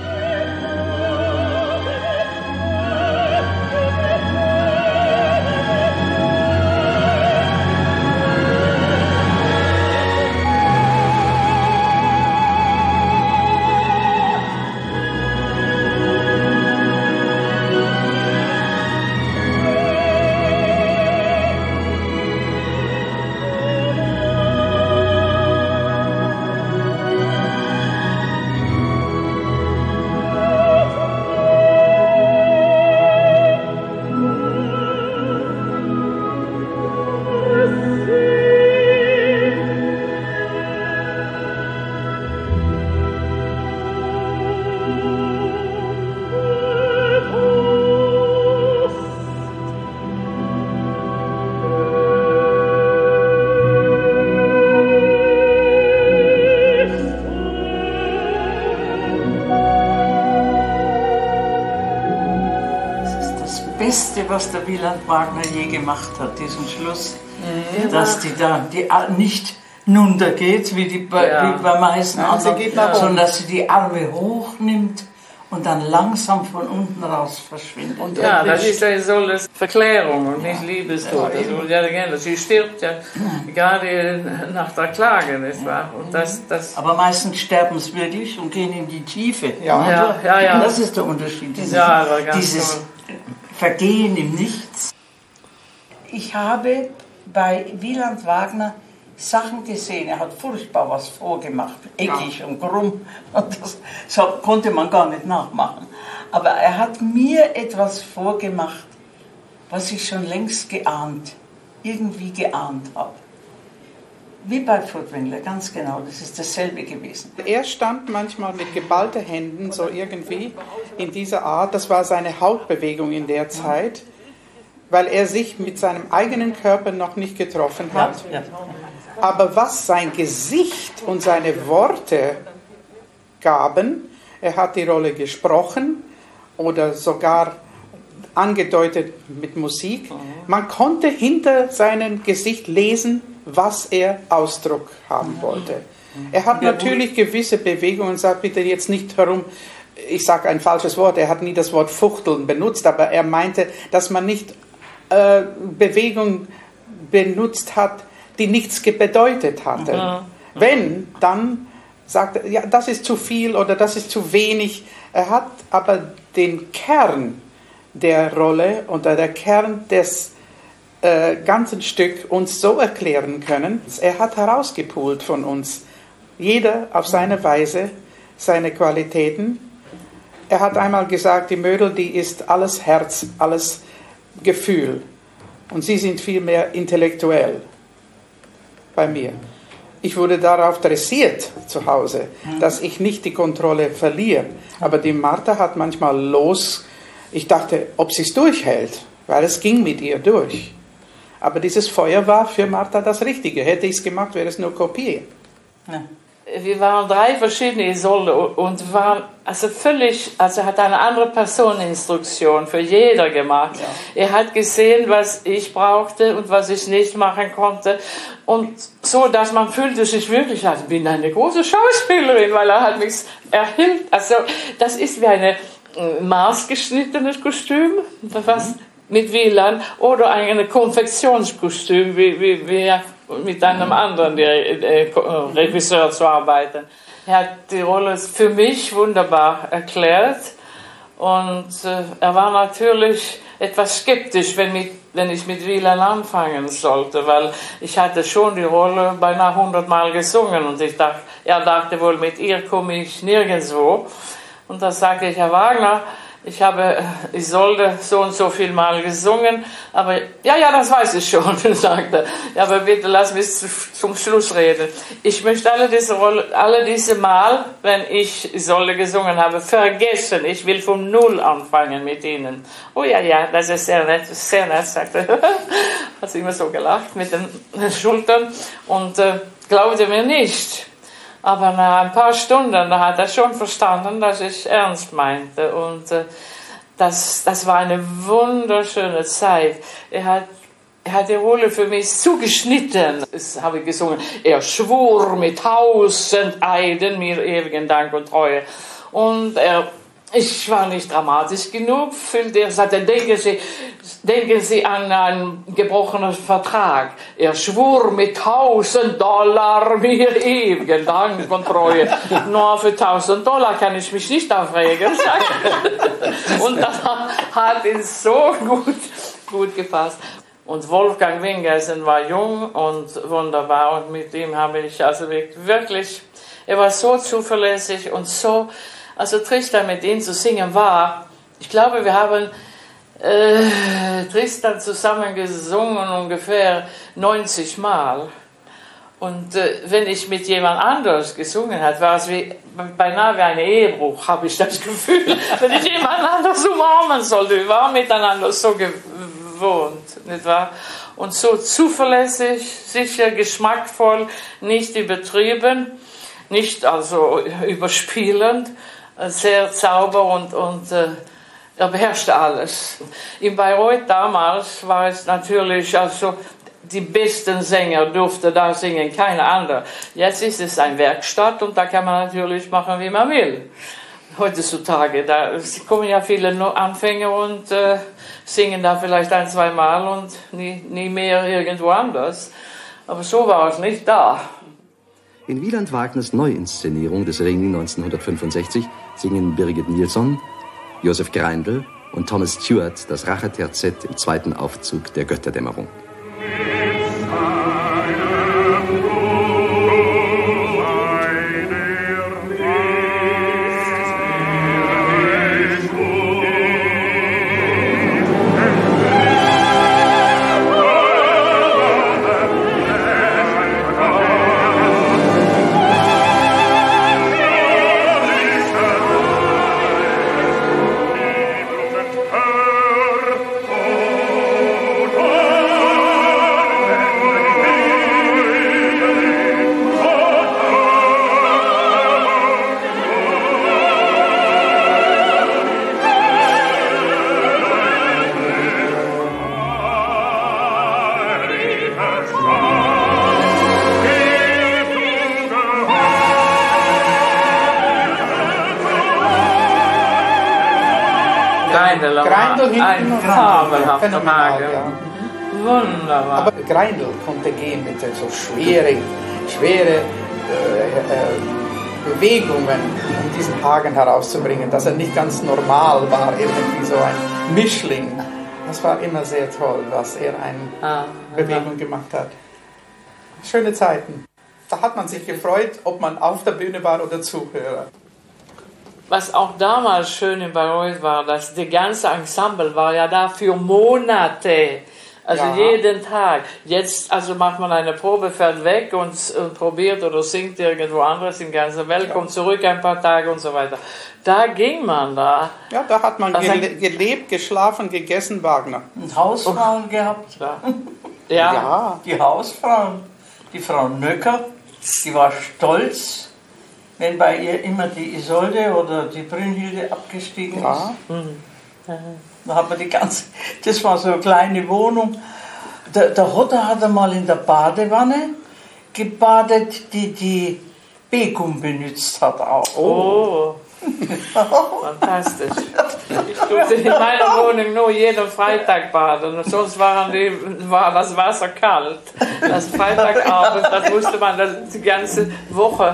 S2: Beste, was der Wieland Wagner je gemacht hat, diesen Schluss, mhm. dass die da die nicht runtergeht, wie, die bei,
S5: ja.
S2: wie bei meisten
S4: Nein,
S2: anderen,
S4: sie geht nach
S2: sondern dass sie die Arme hochnimmt und dann langsam von unten raus verschwindet. Und
S5: ja, das ist eine solche Verklärung und nicht Liebestod. Das würde ja gerne. Sie stirbt ja gerade nach der Klage, nicht wahr? Und das, das
S2: aber meistens sterben sie wirklich und gehen in die Tiefe.
S4: Ja.
S5: Ja, ja, ja.
S2: Das ist der Unterschied. Dieses,
S5: Ja, aber ganz
S2: dieses
S5: toll.
S2: Vergehen im Nichts. Ich habe bei Wieland Wagner Sachen gesehen. Er hat furchtbar was vorgemacht, eckig ja. und krumm. Und das, so konnte man gar nicht nachmachen. Aber er hat mir etwas vorgemacht, was ich schon längst geahnt, irgendwie geahnt habe. Wie bei Furtwängler, ganz genau, das ist dasselbe gewesen.
S4: Er stand manchmal mit geballten Händen so irgendwie in dieser Art, das war seine Hautbewegung in der Zeit, weil er sich mit seinem eigenen Körper noch nicht getroffen hat.
S2: Ja, ja.
S4: Aber was sein Gesicht und seine Worte gaben, er hat die Rolle gesprochen oder sogar angedeutet mit Musik, man konnte hinter seinem Gesicht lesen, was er Ausdruck haben wollte. Er hat natürlich gewisse Bewegungen, sagt bitte jetzt nicht herum, ich sage ein falsches Wort, er hat nie das Wort fuchteln benutzt, aber er meinte, dass man nicht äh, Bewegung benutzt hat, die nichts bedeutet hatte. Mhm. Wenn, dann sagt er, ja, das ist zu viel oder das ist zu wenig. Er hat aber den Kern der Rolle oder der Kern des äh, ganzen Stück uns so erklären können. Er hat herausgepult von uns, jeder auf seine Weise, seine Qualitäten. Er hat einmal gesagt, die Mödel, die ist alles Herz, alles Gefühl. Und sie sind viel mehr intellektuell bei mir. Ich wurde darauf dressiert zu Hause, dass ich nicht die Kontrolle verliere. Aber die Martha hat manchmal los, ich dachte, ob sie es durchhält, weil es ging mit ihr durch. Aber dieses Feuer war für Martha das Richtige. Hätte ich es gemacht, wäre es nur Kopie.
S2: Ja.
S5: Wir waren drei verschiedene Isolde und waren also völlig, also hat eine andere Personeninstruktion für jeder gemacht. Ja. Er hat gesehen, was ich brauchte und was ich nicht machen konnte. Und so, dass man fühlte sich wirklich, also ich bin eine große Schauspielerin, weil er hat mich erhielt. Also das ist wie eine maßgeschnittenes Kostüm, was mit Wieland, oder ein Konfektionskostüm, wie, wie, wie mit einem anderen Regisseur zu arbeiten. Er hat die Rolle für mich wunderbar erklärt und äh, er war natürlich etwas skeptisch, wenn, mit, wenn ich mit Wieland anfangen sollte, weil ich hatte schon die Rolle beinahe hundertmal gesungen und ich dachte, er dachte wohl, mit ihr komme ich nirgendwo. Und da sagte ich, Herr Wagner, Ich habe Isolde so und so viel Mal gesungen, aber ja, ja, das weiß ich schon, sagte er. Ja, aber bitte lass mich zum Schluss reden. Ich möchte alle diese, Rolle, alle diese Mal, wenn ich Isolde gesungen habe, vergessen. Ich will von Null anfangen mit Ihnen. Oh ja, ja, das ist sehr nett, sehr nett, sagte er. Hat immer so gelacht mit den Schultern und äh, glaubte mir nicht. Aber nach ein paar Stunden, da hat er schon verstanden, dass ich ernst meinte. Und äh, das, das war eine wunderschöne Zeit. Er hat, er hat die Rolle für mich zugeschnitten. Das habe ich gesungen. Er schwur mit tausend Eiden mir ewigen Dank und Treue. Und er, ich war nicht dramatisch genug. Er sagte, denken Sie, denken Sie an einen gebrochenen Vertrag. Er schwur mit tausend Dollar mir ewigen Dank und Treue. Nur für tausend Dollar kann ich mich nicht aufregen. Und das hat ihn so gut, gut gepasst. Und Wolfgang Wingersen war jung und wunderbar. Und mit ihm habe ich also wirklich, er war so zuverlässig und so, also Tristan mit ihm zu singen war, ich glaube, wir haben äh, Tristan zusammen gesungen ungefähr neunzig Mal. Und äh, wenn ich mit jemand anders gesungen habe, war es wie, beinahe wie ein Ehebruch, habe ich das Gefühl, wenn ich jemand anders umarmen sollte. Wir waren miteinander so gewohnt, nicht wahr? Und so zuverlässig, sicher, geschmackvoll, nicht übertrieben, nicht also überspielend, sehr zauber und, und äh, er beherrschte alles. In Bayreuth damals war es natürlich, also die besten Sänger durften da singen, keine andere. Jetzt ist es eine Werkstatt und da kann man natürlich machen, wie man will. Heutzutage, da kommen ja viele Anfänger und äh, singen da vielleicht ein, zwei Mal und nie, nie mehr irgendwo anders. Aber so war es nicht da.
S6: In Wieland Wagners Neuinszenierung des Ring neunzehnhundertfünfundsechzig singen Birgit Nilsson, Joseph Greindl und Thomas Stewart das Racheterzett im zweiten Aufzug der Götterdämmerung.
S4: Greindl
S5: ein fabelhafter Magen.
S4: Ja.
S5: Wunderbar.
S4: Aber Greindl konnte gehen mit so schwere, schwere äh, äh, Bewegungen, um diesen Hagen herauszubringen, dass er nicht ganz normal war, irgendwie so ein Mischling. Das war immer sehr toll, dass er eine ah, Bewegung ja. gemacht hat. Schöne Zeiten. Da hat man sich gefreut, ob man auf der Bühne war oder Zuhörer.
S5: Was auch damals schön in Bayreuth war, dass die ganze Ensemble war ja da für Monate. Also ja. jeden Tag. Jetzt also macht man eine Probe, fährt weg und, und probiert oder singt irgendwo anderes in der ganzen Welt, ja. kommt zurück ein paar Tage und so weiter. Da ging man da.
S4: Ja, da hat man gele gelebt, geschlafen, gegessen, Wagner.
S2: Und Hausfrauen gehabt.
S5: Ja. Ja.
S2: ja. Die Hausfrauen, die Frau Nöcker, die war stolz, wenn bei ihr immer die Isolde oder die Brünnhilde abgestiegen
S4: ja.
S2: ist.
S5: Mhm.
S2: Da hat man die ganze, das war so eine kleine Wohnung. Der, der Hotter hat einmal in der Badewanne gebadet, die die Begum benutzt hat auch.
S5: Oh, fantastisch. Ich durfte in meiner Wohnung nur jeden Freitag baden und sonst waren die, war das Wasser kalt. Das Freitagabend, das musste man die ganze Woche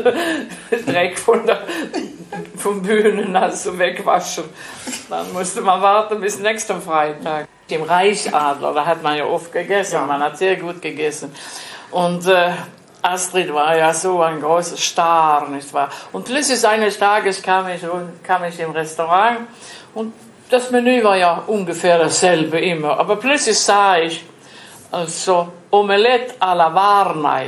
S5: Dreck von der vom Bühnen also wegwaschen. Dann musste man warten bis nächsten Freitag. Im Reichsadler, da hat man ja oft gegessen, ja. man hat sehr gut gegessen. Und äh, Astrid war ja so ein großer Star, nicht wahr? Und plötzlich eines Tages kam ich, kam ich im Restaurant und das Menü war ja ungefähr dasselbe immer. Aber plötzlich sah ich also Omelette à la Varnay.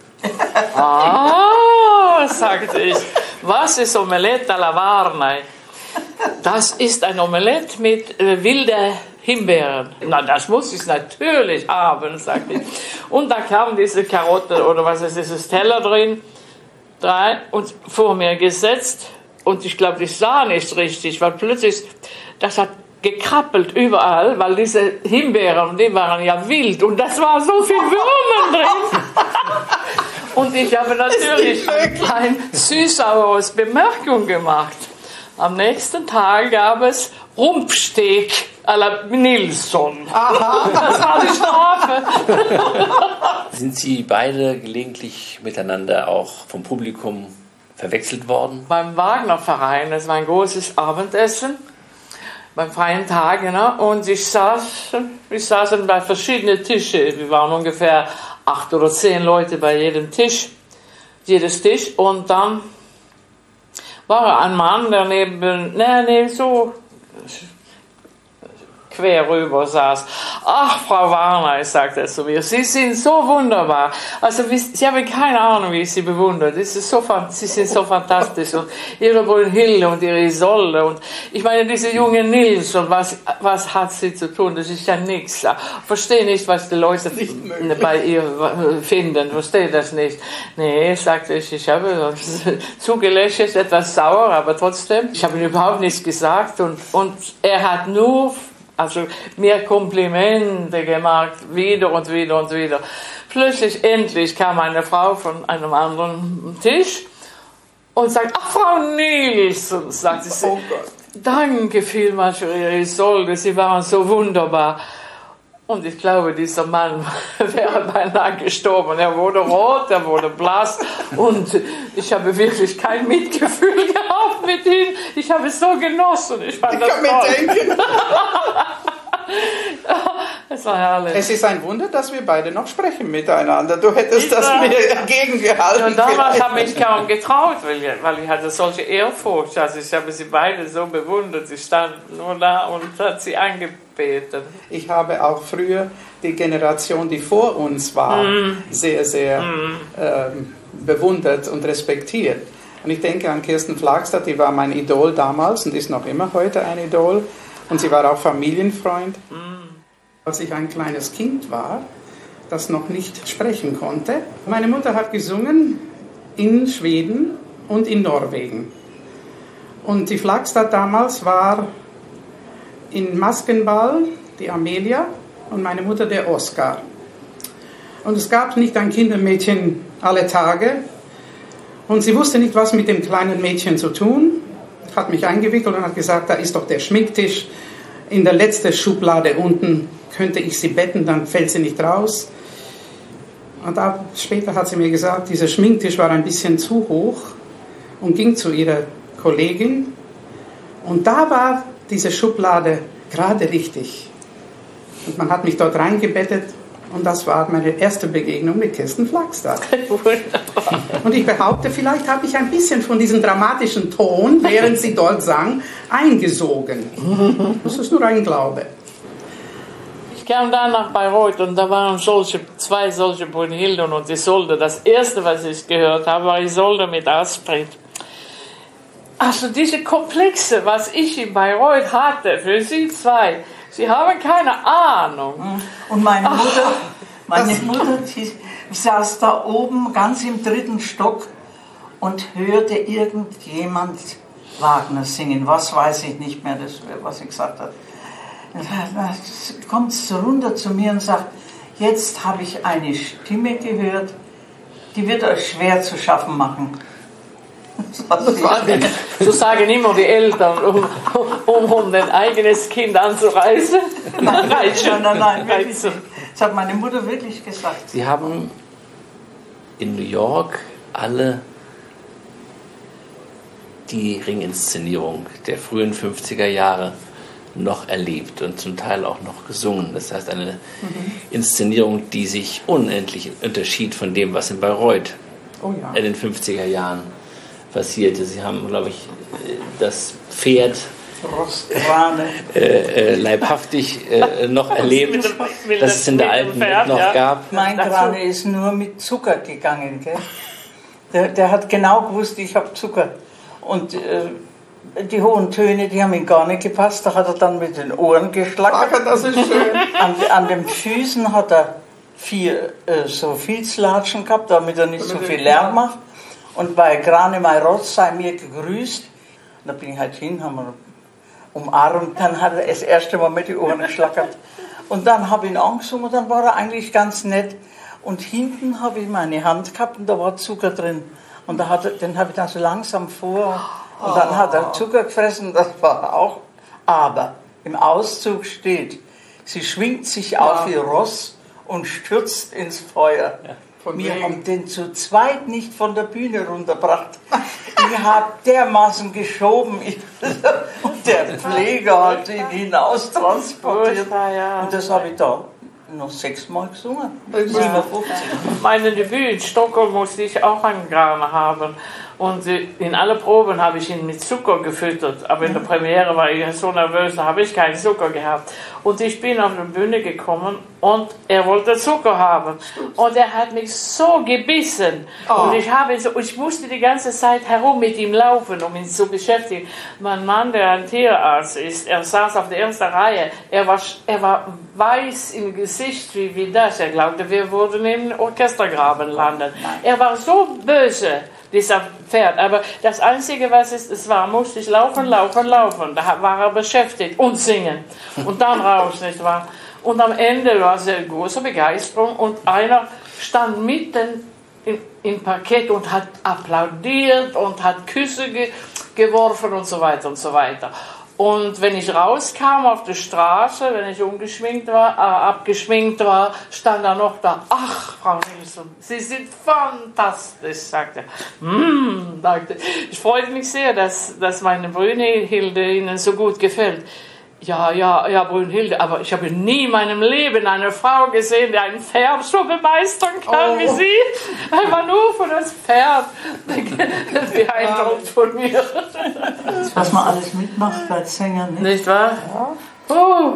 S5: Ah, sagte ich, was ist Omelette à la Varnay? Das ist ein Omelette mit äh, wilder Himbeeren. Na, das muss ich natürlich haben, sagte ich. Und da kam diese Karotte oder was ist dieses Teller drin, rein und vor mir gesetzt. Und ich glaube, ich sah nicht richtig, weil plötzlich, das hat gekrabbelt überall, weil diese Himbeeren, die waren ja ein und das war so viel Würmer drin. Und ich habe natürlich eine süß-saures Bemerkung gemacht. Am nächsten Tag gab es Rumpsteak à la Nilsson. Aha. Das war die Strafe.
S1: Sind Sie beide gelegentlich miteinander auch vom Publikum verwechselt worden?
S5: Beim Wagner-Verein, das war ein großes Abendessen, beim freien Tag, ne? Und ich saß, ich saß bei verschiedenen Tischen. Wir waren ungefähr acht oder zehn Leute bei jedem Tisch, jedes Tisch. Und dann war ein Mann, der neben, ne, ne, so quer rüber saß. Ach, Frau Varnay, sagt er zu mir, Sie sind so wunderbar. Also, ich habe keine Ahnung, wie ich Sie bewundere. Das ist so, Sie sind so fantastisch. Und Ihre Brunhilde und Ihre Isolde. Und ich meine, diese junge Nilsson, was, was hat sie zu tun? Das ist ja nichts. Ich verstehe nicht, was die Leute bei ihr finden. Ich verstehe das nicht. Nee, sagte ich, ich habe zugelächelt, etwas sauer, aber trotzdem. Ich habe ihm überhaupt nichts gesagt. Und, und er hat nur also mir Komplimente gemacht, wieder und wieder und wieder. Plötzlich, endlich kam eine Frau von einem anderen Tisch und sagt, ach, Frau Nilsson, sagt sie, oh Gott. Danke vielmals für Ihre Isolde, Sie waren so wunderbar. Und ich glaube, dieser Mann wäre beinahe gestorben. Er wurde rot, er wurde blass und ich habe wirklich kein Mitgefühl gehabt mit ihm. Ich habe es so genossen. Ich fand
S4: ich
S5: das
S4: kann mir denken.
S5: Es war herrlich.
S4: Es ist ein Wunder, dass wir beide noch sprechen miteinander. Du hättest ich das war, mir entgegengehalten.
S5: Und damals habe ich mich kaum getraut, weil ich, weil ich hatte solche Ehrfurcht. Also ich habe sie beide so bewundert. Sie standen nur da und hat sie angebetet.
S4: Ich habe auch früher die Generation, die vor uns war, mm. sehr, sehr mm. ähm, bewundert und respektiert. Und ich denke an Kirsten Flagstad, die war mein Idol damals und ist noch immer heute ein Idol. Und sie war auch Familienfreund. Mm. Als ich ein kleines Kind war, das noch nicht sprechen konnte. Meine Mutter hat gesungen in Schweden und in Norwegen. Und die Flagstad damals war in Maskenball die Amelia und meine Mutter der Oskar. Und es gab nicht ein Kindermädchen alle Tage. Und sie wusste nicht, was mit dem kleinen Mädchen zu tun. Hat mich eingewickelt und hat gesagt, da ist doch der Schminktisch. In der letzten Schublade unten könnte ich sie betten, dann fällt sie nicht raus. Und da, später hat sie mir gesagt, dieser Schminktisch war ein bisschen zu hoch und ging zu ihrer Kollegin. Und da war diese Schublade gerade richtig. Und man hat mich dort reingebettet und das war meine erste Begegnung mit Kirsten Flagstad. Und ich behaupte, vielleicht habe ich ein bisschen von diesem dramatischen Ton, während sie dort sang, eingesogen. Das ist nur ein Glaube.
S5: Ich kam dann nach Bayreuth und da waren solche, zwei solche Brunhilden und Isolde. Das erste, was ich gehört habe, war Isolde mit Astrid. Also diese Komplexe, was ich in Bayreuth hatte, für sie zwei, sie haben keine Ahnung.
S2: Und meine Mutter, meine Mutter die saß da oben ganz im dritten Stock und hörte irgendjemand Wagner singen. Was weiß ich nicht mehr, das, was sie gesagt hat. Dann kommt sie runter zu mir und sagt, jetzt habe ich eine Stimme gehört, die wird euch schwer zu schaffen machen.
S5: So sagen immer die Eltern, um, um, um ein eigenes Kind anzureißen.
S2: Nein, nein, nein, nein, wirklich nicht. Das hat meine Mutter wirklich gesagt.
S1: Sie haben in New York alle die Ringinszenierung der frühen fünfziger Jahre noch erlebt und zum Teil auch noch gesungen. Das heißt, eine mhm. Inszenierung, die sich unendlich unterschied von dem, was in Bayreuth oh ja. in den fünfziger Jahren passierte. Sie haben, glaube ich, das Pferd äh, äh, leibhaftig äh, noch erlebt, mit dem, mit dass es in der alten Welt noch ja. gab.
S2: Mein Grane ist nur mit Zucker gegangen. Gell? Der, der hat genau gewusst, ich habe Zucker. Und äh, die hohen Töne, die haben ihm gar nicht gepasst. Da hat er dann mit den Ohren geschlackert.
S4: Ach, das ist schön.
S2: An, an den Füßen hat er vier äh, so Filzlatschen gehabt, damit er nicht so viel Lärm macht. Und bei Grane Mayrotz sei mir gegrüßt. Und da bin ich halt hin, haben wir umarmt. Dann hat er das erste Mal mit die Ohren geschlackert. Und dann habe ich ihn angesungen und dann war er eigentlich ganz nett. Und hinten habe ich meine Hand gehabt und da war Zucker drin. Und da hat er, den habe ich dann so langsam vor. Und dann hat er Zucker gefressen, das war auch. Aber im Auszug steht, sie schwingt sich auf ihr Ross und stürzt ins Feuer. Ja, wir wegen. haben den zu zweit nicht von der Bühne runtergebracht. Ich habe dermaßen geschoben. Ich, und der Pfleger hat ihn hinaus transportiert. Und das habe ich da noch sechsmal gesungen. siebenundfünfzig.
S5: Meine Debüt in Stockholm musste ich auch einen Grane haben. Und in alle Proben habe ich ihn mit Zucker gefüttert. Aber in der Premiere war ich so nervös, da habe ich keinen Zucker gehabt. Und ich bin auf die Bühne gekommen und er wollte Zucker haben. Und er hat mich so gebissen. Oh. Und ich, habe so, ich musste die ganze Zeit herum mit ihm laufen, um ihn zu beschäftigen. Mein Mann, der ein Tierarzt ist, er saß auf der ersten Reihe. Er war, er war weiß im Gesicht wie, wie das. Er glaubte, wir würden im Orchestergraben landen. Er war so böse, dieser Pferd. Aber das Einzige, was es, es war, musste ich laufen, laufen, laufen. Da war er beschäftigt und singen. Und dann raus, nicht wahr? Und am Ende war es eine große Begeisterung und einer stand mitten im, im Parkett und hat applaudiert und hat Küsse ge, geworfen und so weiter und so weiter. Und wenn ich rauskam auf die Straße, wenn ich umgeschminkt war, äh, abgeschminkt war, stand er noch da. Ach, Frau Nilsson, Sie sind fantastisch, sagte er. Mm, sagte. Ich freute mich sehr, dass, dass meine Brünnhilde Ihnen so gut gefällt. Ja, ja, ja, Brünnhilde, aber ich habe nie in meinem Leben eine Frau gesehen, die ein Pferd so bemeistern kann oh. wie Sie. Einfach nur von das Pferd beeindruckt von mir.
S2: Was man alles mitmacht als Sänger, nicht?
S5: Nicht wahr? Ja. Uh.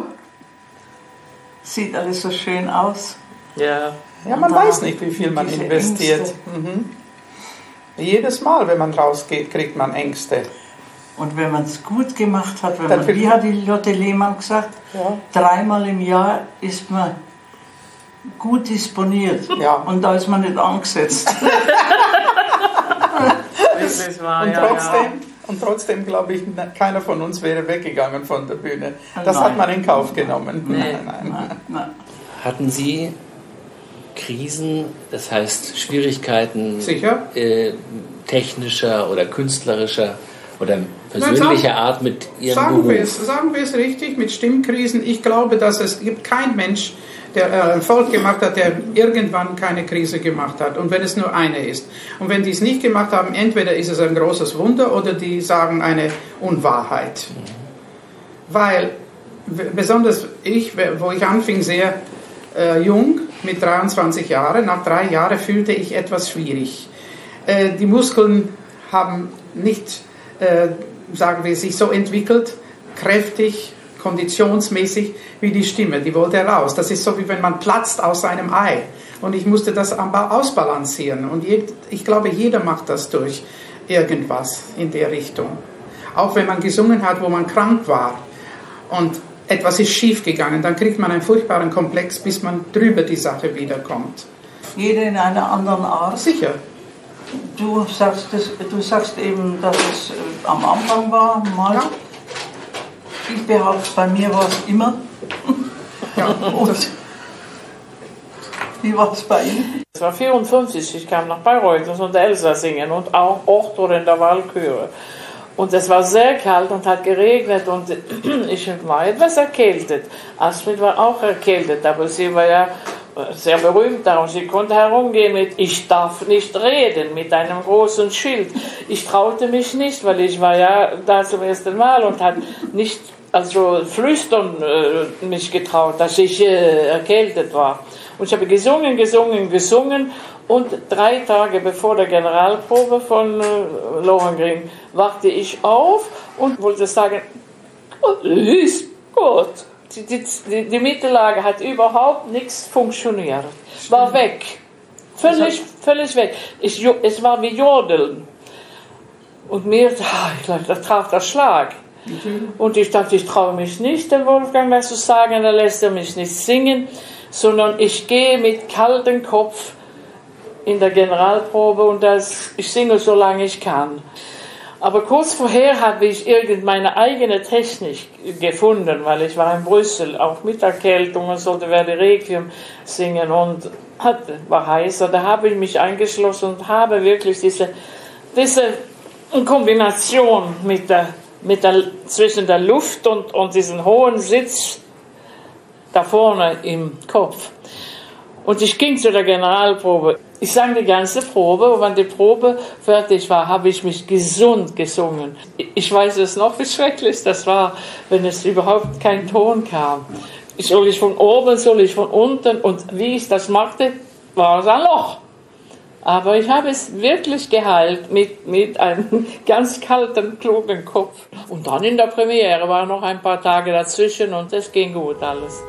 S2: Sieht alles so schön aus.
S5: Ja.
S4: Ja, man weiß nicht, wie viel man investiert. Mhm. Jedes Mal, wenn man rausgeht, kriegt man Ängste.
S2: Und wenn man es gut gemacht hat, wenn man, wie hat die Lotte Lehmann gesagt, ja. dreimal im Jahr ist man gut disponiert. Ja. Und da ist man nicht angesetzt.
S4: und, trotzdem, und trotzdem glaube ich, keiner von uns wäre weggegangen von der Bühne. Das nein. hat man in Kauf genommen.
S5: Nee. Nein, nein. Nein, nein.
S1: Hatten Sie Krisen, das heißt Schwierigkeiten äh, technischer oder künstlerischer oder persönlicher Nein, Art mit Ihrem
S4: sagen
S1: Beruf?
S4: Wir es, sagen wir es richtig, mit Stimmkrisen. Ich glaube, dass es gibt keinen Mensch, der äh, Erfolg gemacht hat, der irgendwann keine Krise gemacht hat. Und wenn es nur eine ist. Und wenn die es nicht gemacht haben, entweder ist es ein großes Wunder oder die sagen eine Unwahrheit. Mhm. Weil, besonders ich, wo ich anfing, sehr äh, jung, mit dreiundzwanzig Jahren, nach drei Jahren fühlte ich etwas schwierig. Äh, die Muskeln haben nicht Äh, sagen wir, sich so entwickelt, kräftig, konditionsmäßig wie die Stimme. Die wollte raus. Das ist so, wie wenn man platzt aus einem Ei. Und ich musste das ausbalancieren. Und je, ich glaube, jeder macht das durch irgendwas in der Richtung. Auch wenn man gesungen hat, wo man krank war und etwas ist schief gegangen, dann kriegt man einen furchtbaren Komplex, bis man drüber die Sache wiederkommt.
S2: Jeder in einer anderen Art.
S4: Sicher.
S2: Du sagst, das, du sagst eben, dass es äh, am Anfang war, mal. Ja. Ich behaupte, bei mir war es immer. Ja. Und wie war es bei Ihnen?
S5: Es war vierundfünfzig, ich kam nach Bayreuth und Elsass singen und auch Ortor in der Walküre. Und es war sehr kalt und hat geregnet und ich war etwas erkältet. Astrid war auch erkältet, aber sie war ja sehr berühmt darum. Sie konnte herumgehen mit "Ich darf nicht reden" mit einem großen Schild. Ich traute mich nicht, weil ich war ja da zum ersten Mal und hat nicht also flüstern äh, mich getraut, dass ich äh, erkältet war. Und ich habe gesungen, gesungen, gesungen und drei Tage bevor der Generalprobe von äh, Lohengrin wachte ich auf und wollte sagen, Gott ist Gott. Die, die, die Mittellage hat überhaupt nichts funktioniert. War weg. Völlig, völlig weg. Ich, es war wie Jodeln. Und mir, ich glaube, da traf der Schlag. Und ich dachte, ich traue mich nicht, dem Wolfgang das zu sagen, dann lässt er mich nicht singen, sondern ich gehe mit kaltem Kopf in der Generalprobe und das, ich singe so lange ich kann. Aber kurz vorher habe ich irgendeine eigene Technik gefunden, weil ich war in Brüssel, auch mit Erkältung und sollte Verdi Requiem singen und hatte, war heiß. Da habe ich mich eingeschlossen und habe wirklich diese, diese Kombination mit der, mit der, zwischen der Luft und, und diesem hohen Sitz da vorne im Kopf. Und ich ging zu der Generalprobe. Ich sang die ganze Probe und wenn die Probe fertig war, habe ich mich gesund gesungen. Ich weiß es noch, wie schrecklich das war, wenn es überhaupt kein Ton kam. Soll ich von oben, soll ich von unten? Und wie ich das machte, war es ein Loch. Aber ich habe es wirklich geheilt mit, mit einem ganz kalten, klugen Kopf. Und dann in der Premiere waren noch ein paar Tage dazwischen und es ging gut alles.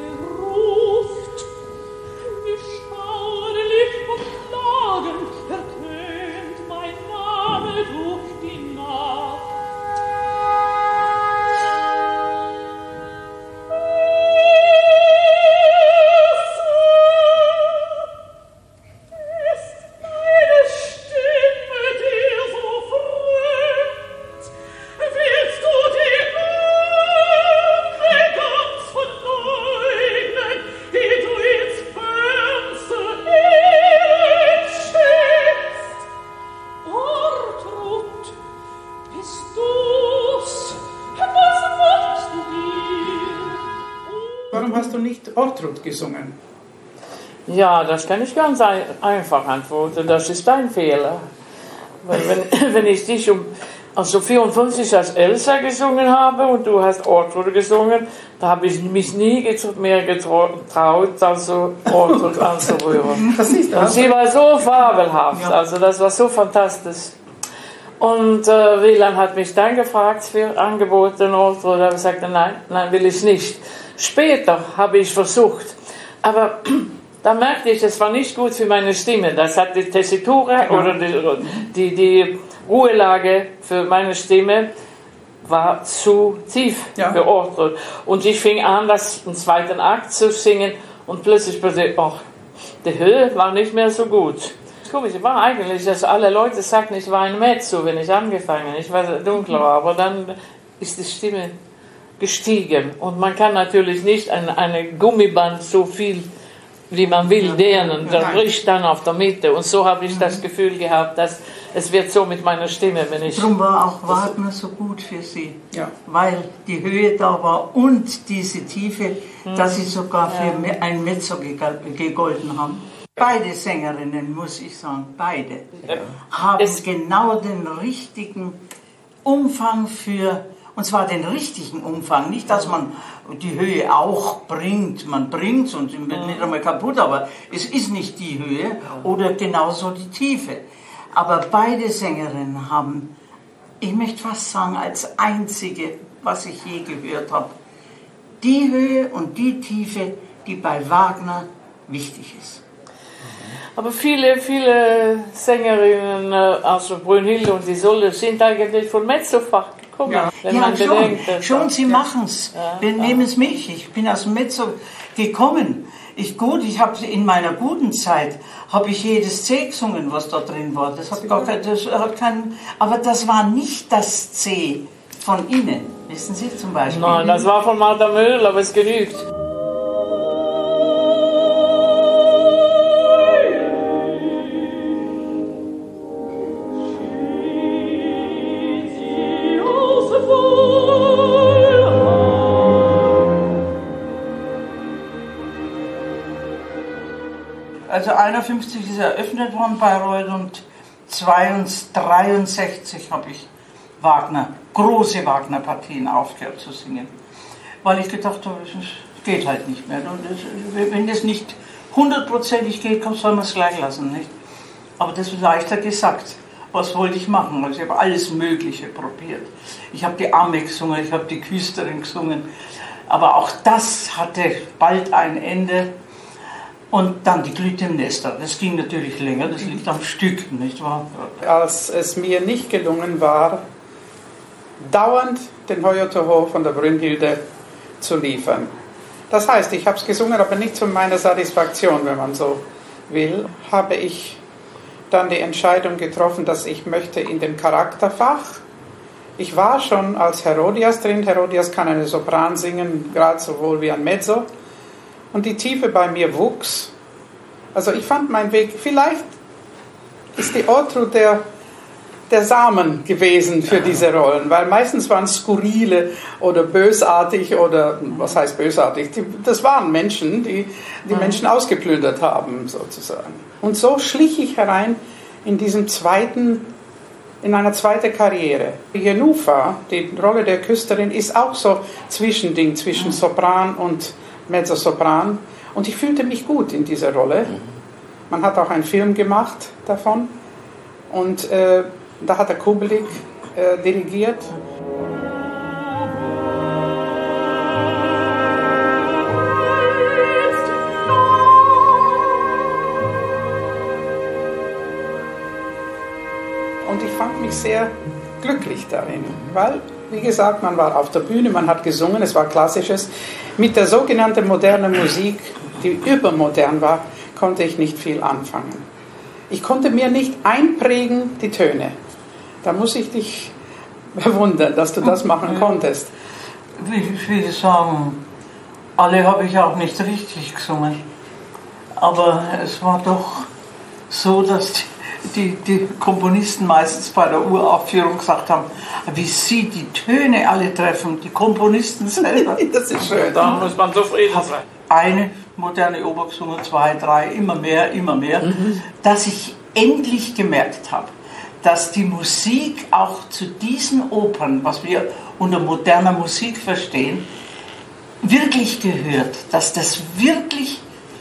S4: Gesungen?
S5: Ja, das kann ich ganz ein, einfach antworten. Das ist dein Fehler. Weil wenn, wenn ich dich um also vierundfünfzig als Elsa gesungen habe und du hast Ortrud gesungen, da habe ich mich nie getro- mehr getraut, also Ortrud anzurühren.
S4: Das ist das.
S5: Und sie war so fabelhaft, also das war so fantastisch. Und äh, Wieland hat mich dann gefragt für Angebote Ortrud, da habe ich gesagt, nein, nein, will ich nicht. Später habe ich versucht, aber da merkte ich, es war nicht gut für meine Stimme. Das hat die Tessitur oder die, die, die Ruhelage für meine Stimme war zu tief ja. für Ortrud. Und ich fing an, das im zweiten Akt zu singen und plötzlich, plötzlich oh, die Höhe war nicht mehr so gut. Komisch war eigentlich, dass alle Leute sagten, ich war ein Mezzo, wenn ich angefangen, ich war dunkler, aber dann ist die Stimme gestiegen. Und man kann natürlich nicht eine, eine Gummiband so viel, wie man will, dehnen. Der bricht dann auf der Mitte. Und so habe ich das Gefühl gehabt, dass es wird so mit meiner Stimme, wenn ich...
S2: Darum war auch Wagner so gut für Sie. Ja. Weil die Höhe da war und diese Tiefe, mhm. dass Sie sogar für ja. ein Mezzo gegolten haben. Beide Sängerinnen, muss ich sagen, beide, ja. haben es genau den richtigen Umfang für... Und zwar den richtigen Umfang, nicht, dass man die Höhe auch bringt. Man bringt es und wird nicht einmal kaputt, aber es ist nicht die Höhe oder genauso die Tiefe. Aber beide Sängerinnen haben, ich möchte fast sagen, als einzige, was ich je gehört habe, die Höhe und die Tiefe, die bei Wagner wichtig ist.
S5: Aber viele, viele Sängerinnen, also Brünnhilde und Isolde, sind eigentlich von Mezzofach gekommen.
S2: Ja,
S5: wenn
S2: ja
S5: man
S2: schon,
S5: bedenkt,
S2: schon, sie machen es. Ja, Wir ja. nehmen es mich. Ich bin aus dem Mezzo gekommen. Ich gut, ich habe in meiner guten Zeit habe ich jedes C gesungen, was da drin war. Das hat gar kein, das hat kein, aber das war nicht das C von Ihnen, wissen Sie zum Beispiel.
S5: Nein, das war von Martha Mödl, aber es genügt.
S2: Also einundfünfzig ist eröffnet worden Bayreuth und dreiundsechzig habe ich Wagner, große Wagner-Partien aufgehört zu singen. Weil ich gedacht habe, es geht halt nicht mehr. Wenn das nicht hundertprozentig geht, soll man es gleich lassen. Nicht? Aber das ist leichter gesagt. Was wollte ich machen? Also ich habe alles Mögliche probiert. Ich habe die Amme gesungen, ich habe die Küsterin gesungen. Aber auch das hatte bald ein Ende. Und dann die Glytemnester. Das ging natürlich länger, das liegt am Stück, nicht wahr?
S4: Als es mir nicht gelungen war, dauernd den Hoyotoho von der Brünnhilde zu liefern. Das heißt, ich habe es gesungen, aber nicht zu meiner Satisfaktion, wenn man so will, habe ich dann die Entscheidung getroffen, dass ich möchte in dem Charakterfach. Ich war schon als Herodias drin. Herodias kann eine Sopran singen, gerade sowohl wie ein Mezzo. Und die Tiefe bei mir wuchs. Also ich fand meinen Weg, vielleicht ist die Ortrud der, der Samen gewesen für diese Rollen, weil meistens waren es skurrile oder bösartig oder, was heißt bösartig, die, das waren Menschen, die die Menschen ausgeplündert haben sozusagen. Und so schlich ich herein in diesem zweiten, in einer zweiten Karriere. Jenufa, die Rolle der Küsterin, ist auch so Zwischending zwischen Sopran und Mezzosopran. Und ich fühlte mich gut in dieser Rolle. Man hat auch einen Film gemacht davon. Und äh, da hat der Kubelik äh, dirigiert. Und ich fand mich sehr glücklich darin, weil, wie gesagt, man war auf der Bühne, man hat gesungen, es war Klassisches. Mit der sogenannten modernen Musik, die übermodern war, konnte ich nicht viel anfangen. Ich konnte mir nicht einprägen die Töne. Da muss ich dich bewundern, dass du das machen konntest.
S2: Ich will sagen, alle habe ich auch nicht richtig gesungen. Aber es war doch so, dass die Die, die Komponisten meistens bei der Uraufführung gesagt haben, wie sie die Töne alle treffen, die Komponisten selber.
S4: Das ist schön.
S5: Da muss man zufrieden sein.
S2: Eine moderne Oper gesungen, zwei, drei, immer mehr, immer mehr, mhm. dass ich endlich gemerkt habe, dass die Musik auch zu diesen Opern, was wir unter moderner Musik verstehen, wirklich gehört, dass das wirklich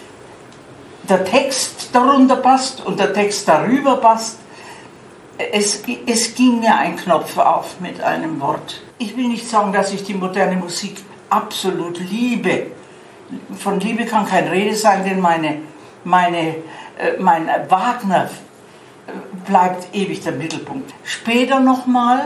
S2: der Text darunter passt und der Text darüber passt. Es, es ging mir ein Knopf auf mit einem Wort. Ich will nicht sagen, dass ich die moderne Musik absolut liebe. Von Liebe kann keine Rede sein, denn meine, meine, mein Wagner bleibt ewig der Mittelpunkt. Später nochmal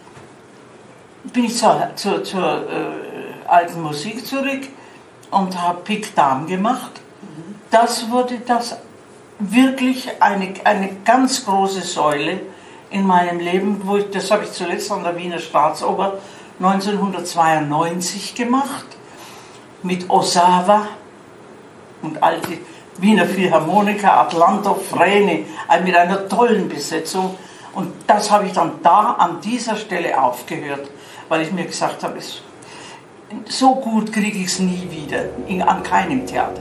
S2: bin ich zur, zur, zur äh, alten Musik zurück und habe Pic Dame gemacht. Das wurde das wirklich eine, eine ganz große Säule in meinem Leben. Wo ich, das habe ich zuletzt an der Wiener Staatsoper neunzehnhundertzweiundneunzig gemacht, mit Osawa und alte Wiener Philharmoniker, Atlanto, Vreni, mit einer tollen Besetzung. Und das habe ich dann da an dieser Stelle aufgehört, weil ich mir gesagt habe, es, so gut kriege ich es nie wieder, in, an keinem Theater.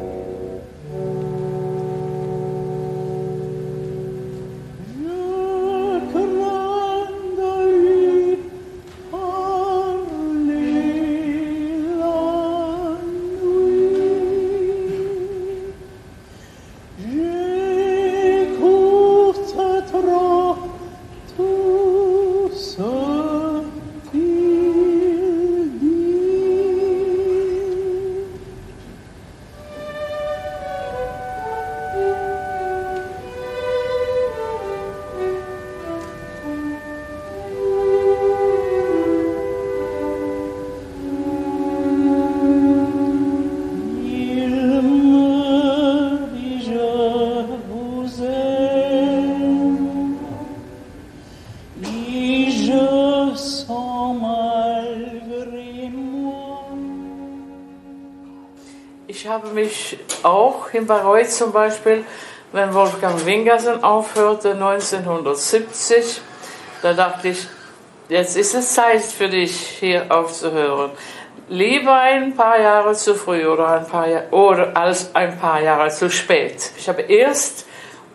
S5: Ich habe mich auch in Bayreuth zum Beispiel, wenn Wolfgang Wingersen aufhörte neunzehnhundertsiebzig, da dachte ich, jetzt ist es Zeit für dich hier aufzuhören. Lieber ein paar Jahre zu früh oder, ein paar Jahr, oder als ein paar Jahre zu spät. Ich habe erst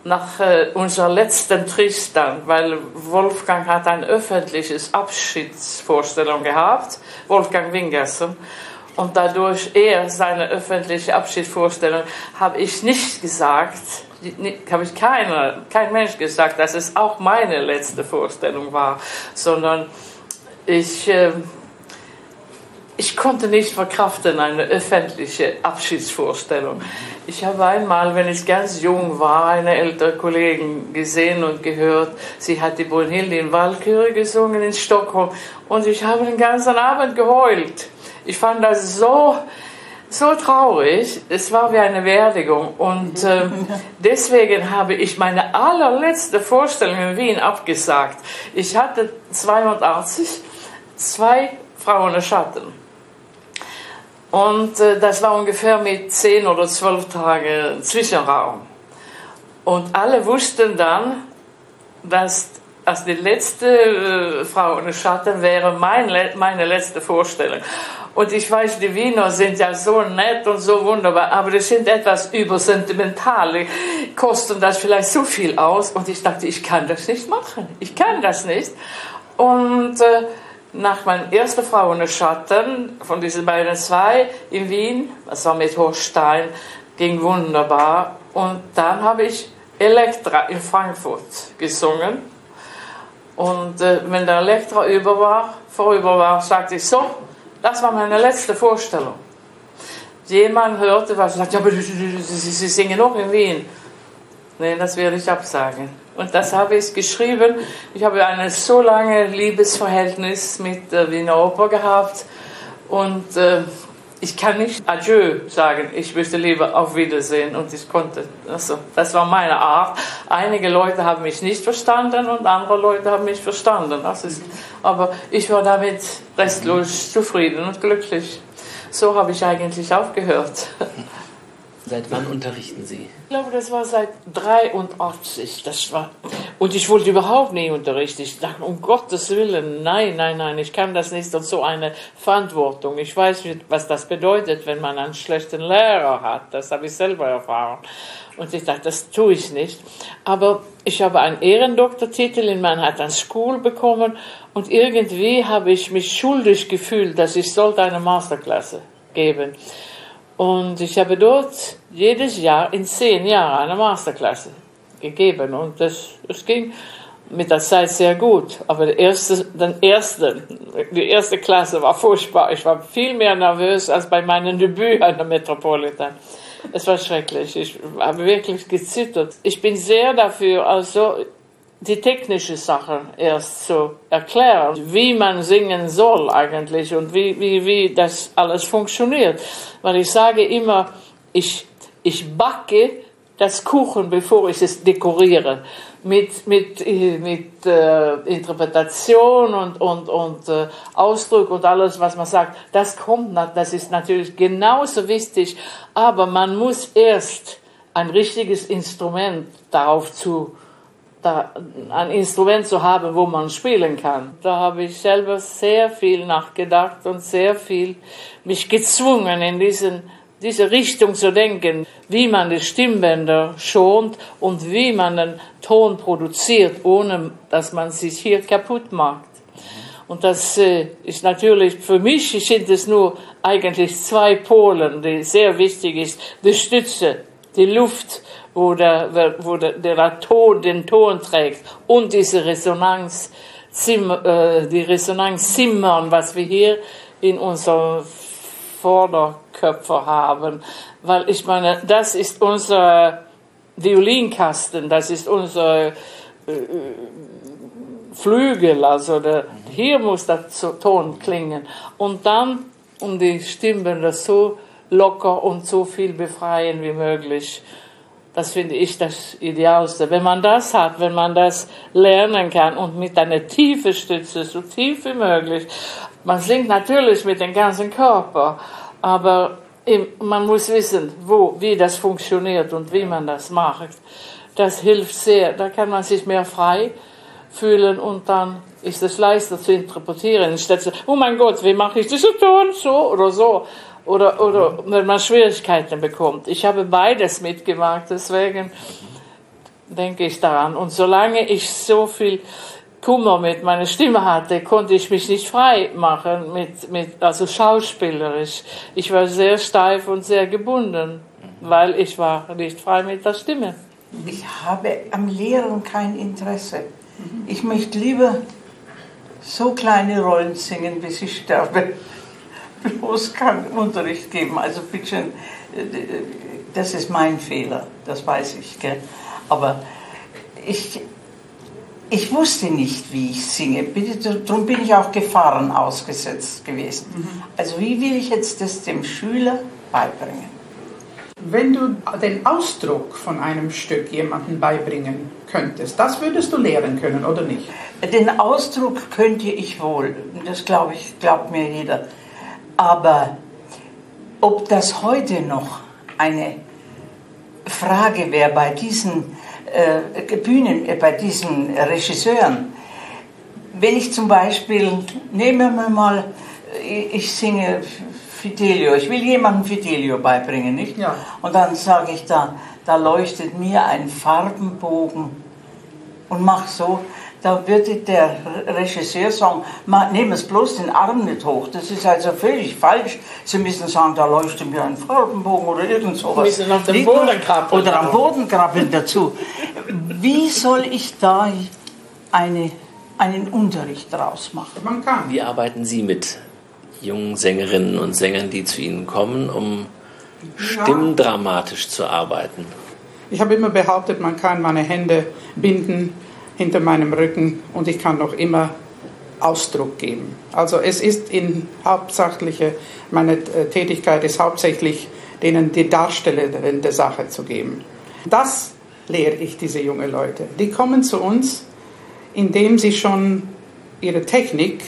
S5: nach äh, unserer letzten Tristan, weil Wolfgang hat eine öffentliche Abschiedsvorstellung gehabt, Wolfgang Wingerson, und dadurch er seine öffentliche Abschiedsvorstellung, habe ich nicht gesagt, habe ich keiner, kein Mensch gesagt, dass es auch meine letzte Vorstellung war, sondern ich, äh, ich konnte nicht verkraften eine öffentliche Abschiedsvorstellung. Ich habe einmal, wenn ich ganz jung war, eine ältere Kollegin gesehen und gehört, sie hat die Brunhilde in Walküre gesungen in Stockholm und ich habe den ganzen Abend geheult. Ich fand das so, so traurig. Es war wie eine Beerdigung und äh, deswegen habe ich meine allerletzte Vorstellung in Wien abgesagt. Ich hatte zweiundachtzig, zwei Frauen im Schatten. Und äh, das war ungefähr mit zehn oder zwölf Tagen Zwischenraum. Und alle wussten dann, dass, dass die letzte äh, Frau ohne Schatten wäre mein, meine letzte Vorstellung. Und ich weiß, die Wiener sind ja so nett und so wunderbar, aber die sind etwas übersentimental, die kosten das vielleicht so viel aus. Und ich dachte, ich kann das nicht machen, ich kann das nicht. Und äh, nach meiner ersten Frau ohne Schatten, von diesen beiden zwei in Wien, das war mit Horstein, ging wunderbar. Und dann habe ich Elektra in Frankfurt gesungen. Und äh, wenn der Elektra über war, vorüber war, sagte ich so, das war meine letzte Vorstellung. Jemand hörte was und sagte, ja, aber Sie, Sie singen noch in Wien. Nein, das werde ich absagen. Und das habe ich geschrieben. Ich habe ein so langes Liebesverhältnis mit der Wiener Oper gehabt. Und äh, ich kann nicht Adieu sagen. Ich möchte lieber auf Wiedersehen. Und ich konnte. Also, das war meine Art. Einige Leute haben mich nicht verstanden und andere Leute haben mich verstanden. Das ist, aber ich war damit restlos zufrieden und glücklich. So habe ich eigentlich aufgehört.
S1: Seit wann unterrichten Sie?
S5: Ich glaube, das war seit dreiundachtzig. Das war, und ich wollte überhaupt nie unterrichten. Ich dachte, um Gottes Willen, nein, nein, nein, ich kann das nicht. Und so eine Verantwortung. Ich weiß, was das bedeutet, wenn man einen schlechten Lehrer hat. Das habe ich selber erfahren. Und ich dachte, das tue ich nicht. Aber ich habe einen Ehrendoktortitel in Manhattan School bekommen. Und irgendwie habe ich mich schuldig gefühlt, dass ich sollte eine Masterklasse geben. Und ich habe dort jedes Jahr in zehn Jahren eine Masterklasse gegeben. Und das, das ging mit der Zeit sehr gut. Aber die erste, den erste, die erste Klasse war furchtbar. Ich war viel mehr nervös als bei meinem Debüt an der Metropolitan. Es war schrecklich. Ich habe wirklich gezittert. Ich bin sehr dafür, also die technische Sachen erst zu erklären, wie man singen soll eigentlich und wie, wie, wie das alles funktioniert. Weil ich sage immer, ich, ich backe das Kuchen, bevor ich es dekoriere. Mit, mit, mit äh, Interpretation und, und, und äh, Ausdruck und alles, was man sagt. Das kommt, das ist natürlich genauso wichtig, aber man muss erst ein richtiges Instrument darauf zu Da ein Instrument zu haben, wo man spielen kann. Da habe ich selber sehr viel nachgedacht und sehr viel mich gezwungen, in diesen, diese Richtung zu denken, wie man die Stimmbänder schont und wie man den Ton produziert, ohne dass man sich hier kaputt macht. Und das äh, ist natürlich, für mich sind es nur eigentlich zwei Polen, die sehr wichtig ist, die Stütze, die Luft, wo der, wo der, der Ton den Ton trägt und diese Resonanz, äh, die Resonanzzimmern, was wir hier in unserem Vorderköpfer haben. Weil ich meine, das ist unser Violinkasten, das ist unser äh, Flügel, also der, hier muss der Ton klingen. Und dann, um die Stimmbänder so locker und so viel befreien wie möglich. Das finde ich das Idealste. Wenn man das hat, wenn man das lernen kann und mit einer tiefen Stütze, so tief wie möglich. Man singt natürlich mit dem ganzen Körper, aber man muss wissen, wo, wie das funktioniert und wie man das macht. Das hilft sehr. Da kann man sich mehr frei fühlen und dann ist es leichter zu interpretieren. Statt zu, oh mein Gott, wie mache ich diesen Ton? So oder so. Oder, oder wenn man Schwierigkeiten bekommt. Ich habe beides mitgemacht, deswegen denke ich daran. Und solange ich so viel Kummer mit meiner Stimme hatte, konnte ich mich nicht frei machen, mit, mit, also schauspielerisch. Ich war sehr steif und sehr gebunden, weil ich war nicht frei mit der Stimme.
S2: Ich habe am Lehren kein Interesse. Ich möchte lieber so kleine Rollen singen, bis ich sterbe. Bloß kann Unterricht geben. Also bitte, das ist mein Fehler, das weiß ich. Gell? Aber ich, ich wusste nicht, wie ich singe. Darum bin ich auch Gefahren ausgesetzt gewesen. Mhm. Also wie will ich jetzt das dem Schüler beibringen?
S4: Wenn du den Ausdruck von einem Stück jemandem beibringen könntest, das würdest du lehren können, oder nicht?
S2: Den Ausdruck könnte ich wohl, das glaube ich, glaubt mir jeder. Aber ob das heute noch eine Frage wäre bei diesen äh, Bühnen, äh, bei diesen Regisseuren, wenn ich zum Beispiel, nehmen wir mal, ich singe Fidelio, ich will jemandem Fidelio beibringen, nicht?
S4: Ja.
S2: Und dann sage ich da, da leuchtet mir ein Farbenbogen und mach so, da würde der Regisseur sagen, nehmen es bloß den Arm nicht hoch, das ist also völlig falsch. Sie müssen sagen, da leuchtet mir ein Farbenbogen oder irgend sowas.
S5: Sie müssen auf den Boden krabbeln.
S2: Oder am Boden krabbeln dazu. Wie soll ich da eine, einen Unterricht draus machen?
S4: Man kann.
S1: Wie arbeiten Sie mit jungen Sängerinnen und Sängern, die zu Ihnen kommen, um ja. stimmdramatisch zu arbeiten?
S4: Ich habe immer behauptet, man kann meine Hände binden hinter meinem Rücken und ich kann noch immer Ausdruck geben. Also es ist in hauptsächliche, meine Tätigkeit ist hauptsächlich, denen die Darstellerin der Sache zu geben. Das lehre ich diese jungen Leute. Die kommen zu uns, indem sie schon ihre Technik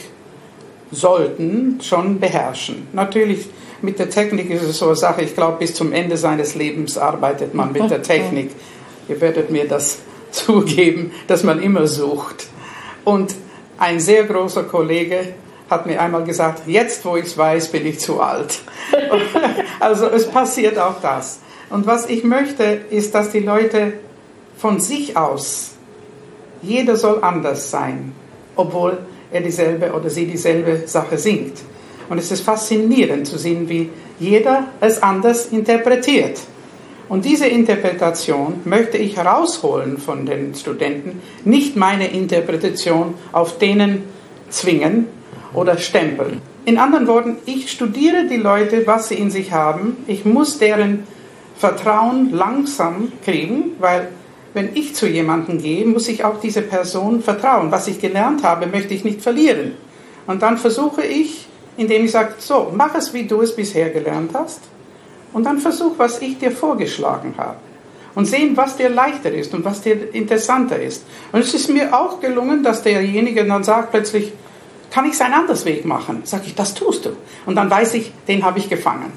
S4: sollten schon beherrschen. Natürlich, mit der Technik ist es so eine Sache, ich glaube, bis zum Ende seines Lebens arbeitet man mit der Technik. Ihr werdet mir das zugeben, dass man immer sucht. Und ein sehr großer Kollege hat mir einmal gesagt, jetzt wo ich es weiß, bin ich zu alt. Also es passiert auch das. Und was ich möchte, ist, dass die Leute von sich aus, jeder soll anders sein, obwohl er dieselbe oder sie dieselbe Sache singt. Und es ist faszinierend zu sehen, wie jeder es anders interpretiert. Und diese Interpretation möchte ich herausholen von den Studenten, nicht meine Interpretation auf denen zwingen oder stempeln. In anderen Worten, ich studiere die Leute, was sie in sich haben. Ich muss deren Vertrauen langsam kriegen, weil wenn ich zu jemandem gehe, muss ich auch diese Person vertrauen. Was ich gelernt habe, möchte ich nicht verlieren. Und dann versuche ich, indem ich sage, so, mach es, wie du es bisher gelernt hast. Und dann versuch, was ich dir vorgeschlagen habe. Und sehen, was dir leichter ist und was dir interessanter ist. Und es ist mir auch gelungen, dass derjenige dann sagt plötzlich, kann ich es einen anderen Weg machen? Sag ich, das tust du. Und dann weiß ich, den habe ich gefangen.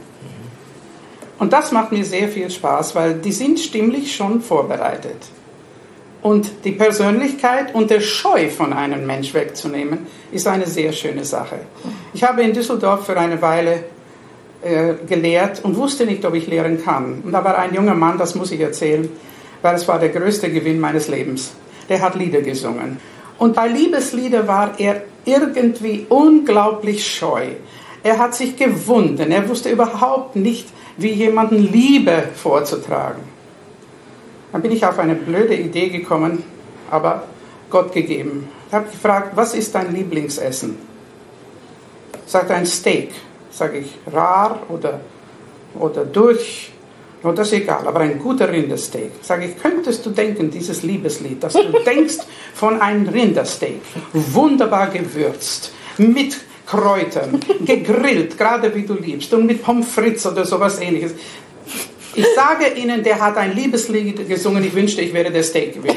S4: Und das macht mir sehr viel Spaß, weil die sind stimmlich schon vorbereitet. Und die Persönlichkeit und der Scheu von einem Mensch wegzunehmen, ist eine sehr schöne Sache. Ich habe in Düsseldorf für eine Weile äh, gelehrt und wusste nicht, ob ich lehren kann. Und da war ein junger Mann, das muss ich erzählen, weil es war der größte Gewinn meines Lebens. Der hat Lieder gesungen. Und bei Liebeslieder war er irgendwie unglaublich scheu. Er hat sich gewunden. Er wusste überhaupt nicht, wie jemanden Liebe vorzutragen. Dann bin ich auf eine blöde Idee gekommen, aber Gott gegeben. Ich habe gefragt, was ist dein Lieblingsessen? Sagt er, ein Steak. Sage ich, rar oder, oder durch, no, das ist egal, aber ein guter Rindersteak. Sage ich, könntest du denken, dieses Liebeslied, dass du denkst von einem Rindersteak, wunderbar gewürzt, mit Kräutern, gegrillt, gerade wie du liebst, und mit Pommes frites oder sowas ähnliches. Ich sage Ihnen, der hat ein Liebeslied gesungen, ich wünschte, ich wäre der Steak gewesen.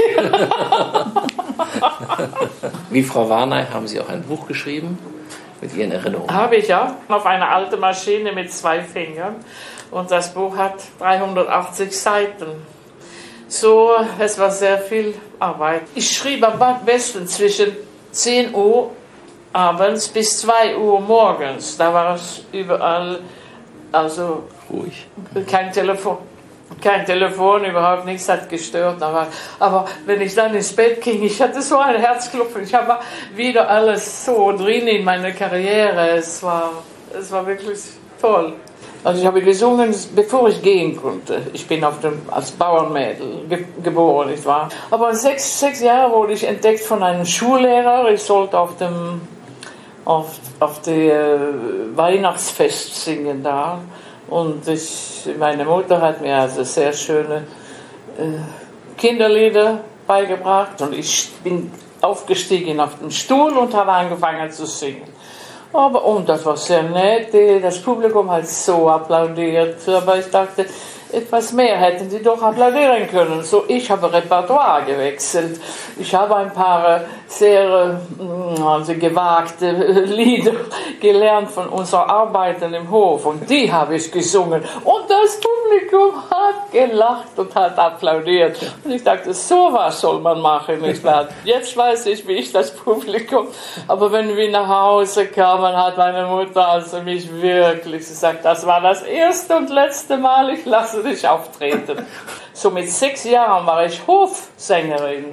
S1: Wie Frau Varnay haben Sie auch ein Buch geschrieben mit Ihren Erinnerungen?
S5: Habe ich ja, auf einer alten Maschine mit zwei Fingern. Und das Buch hat dreihundertachtzig Seiten. So, es war sehr viel Arbeit. Ich schrieb am besten zwischen zehn Uhr abends bis zwei Uhr morgens. Da war es überall, also
S1: ruhig.
S5: Kein Telefon. Kein Telefon, überhaupt nichts hat gestört. Aber, aber wenn ich dann ins Bett ging, ich hatte so ein Herzklopfen. Ich habe wieder alles so drin in meiner Karriere. Es war, es war wirklich toll. Also ich habe gesungen, bevor ich gehen konnte. Ich bin auf dem, als Bauernmädel ge geboren, nicht wahr? Aber sechs, sechs Jahre wurde ich entdeckt von einem Schullehrer. Ich sollte auf dem auf, auf dem äh, Weihnachtsfest singen da. Und ich, meine Mutter hat mir also sehr schöne äh, Kinderlieder beigebracht. Und ich bin aufgestiegen auf dem Stuhl und habe angefangen zu singen. Aber, und das war sehr nett, das Publikum hat so applaudiert, aber ich dachte, etwas mehr hätten sie doch applaudieren können. So, ich habe Repertoire gewechselt. Ich habe ein paar sehr also gewagte Lieder gelernt von unseren Arbeitern im Hof und die habe ich gesungen. Und das Publikum hat gelacht und hat applaudiert. Und ich dachte, sowas soll man machen. Nicht wahr? Jetzt weiß ich, wie ich das Publikum. Aber wenn wir nach Hause kamen, hat meine Mutter also mich wirklich gesagt, das war das erste und letzte Mal, ich lasse dich auftreten. So mit sechs Jahren war ich Hofsängerin.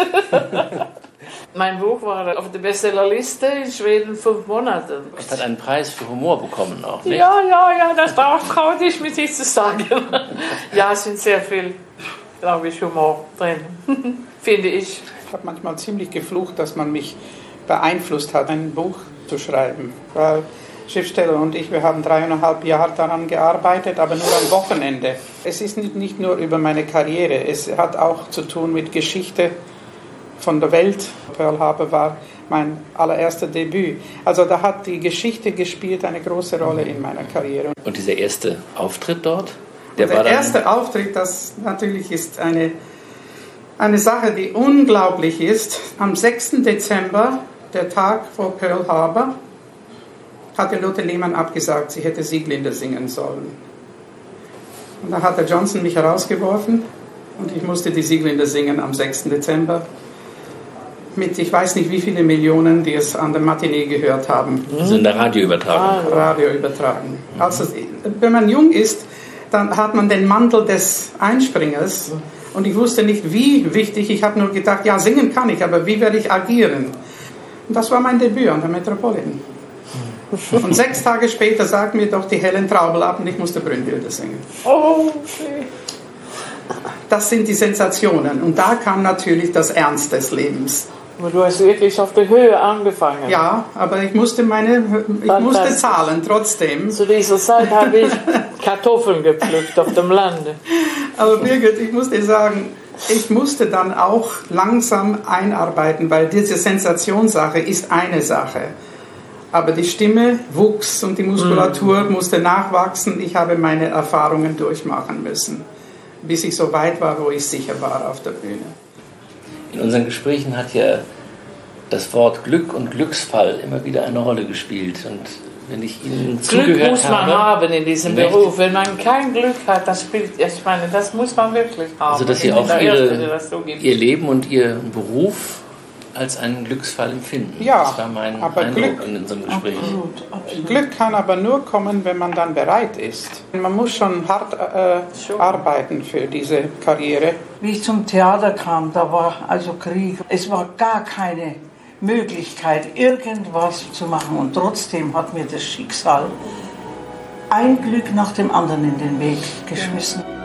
S5: Mein Buch war auf der Bestsellerliste in Schweden fünf Monate.
S1: Es hat einen Preis für Humor bekommen auch, nicht?
S5: Ja, ja, ja, das traute ich mir nicht zu sagen. Ja, es sind sehr viel, glaube ich, Humor drin, finde ich.
S4: Ich habe manchmal ziemlich geflucht, dass man mich beeinflusst hat, ein Buch zu schreiben. Weil Schriftsteller und ich, wir haben dreieinhalb Jahre daran gearbeitet, aber nur am Wochenende. Es ist nicht nur über meine Karriere, es hat auch zu tun mit Geschichte von der Welt. Pearl Harbor war mein allererster Debüt. Also da hat die Geschichte gespielt eine große Rolle in meiner Karriere.
S1: Und dieser erste Auftritt dort?
S4: Der, der war erste Auftritt, das natürlich ist eine, eine Sache, die unglaublich ist. Am sechsten Dezember, der Tag vor Pearl Harbor, hatte Lotte Lehmann abgesagt, sie hätte Sieglieder singen sollen. Und da hat der Johnson mich herausgeworfen und ich musste die Sieglieder singen am sechsten Dezember. Mit, ich weiß nicht wie viele Millionen, die es an der Matinee gehört haben.
S1: Also in der Radioübertragung.
S4: Radio übertragen. Also, wenn man jung ist, dann hat man den Mantel des Einspringers. Und ich wusste nicht, wie wichtig. Ich habe nur gedacht, ja, singen kann ich, aber wie werde ich agieren? Und das war mein Debüt an der Metropolitan. Und sechs Tage später sagten mir doch die Helen Traubel ab und ich musste Brünnhilde singen.
S5: Oh, okay.
S4: Das sind die Sensationen. Und da kam natürlich das Ernst des Lebens.
S5: Aber du hast wirklich auf der Höhe angefangen.
S4: Ja, aber ich musste meine, ich musste zahlen trotzdem.
S5: Zu dieser Zeit habe ich Kartoffeln gepflückt auf dem Lande.
S4: Aber Birgit, ich muss dir sagen, ich musste dann auch langsam einarbeiten, weil diese Sensationssache ist eine Sache. Aber die Stimme wuchs und die Muskulatur mm. musste nachwachsen. Ich habe meine Erfahrungen durchmachen müssen, bis ich so weit war, wo ich sicher war auf der Bühne.
S1: In unseren Gesprächen hat ja das Wort Glück und Glücksfall immer wieder eine Rolle gespielt. Und wenn ich Ihnen zugehört habe...
S5: Glück muss man haben in diesem Beruf. Wenn man kein Glück hat, das spielt, ich meine, das muss man wirklich haben.
S1: Also, dass Sie auch ihre, so Ihr Leben und Ihren Beruf als einen Glücksfall empfinden.
S4: Ja,
S1: das war mein
S4: aber
S1: Eindruck
S4: Glück,
S1: in unserem Gespräch.
S5: Absolut, absolut.
S4: Glück kann aber nur kommen, wenn man dann bereit ist. Man muss schon hart äh, arbeiten für diese Karriere.
S2: Wie ich zum Theater kam, da war also Krieg. Es war gar keine Möglichkeit, irgendwas zu machen. Und trotzdem hat mir das Schicksal ein Glück nach dem anderen in den Weg geschmissen.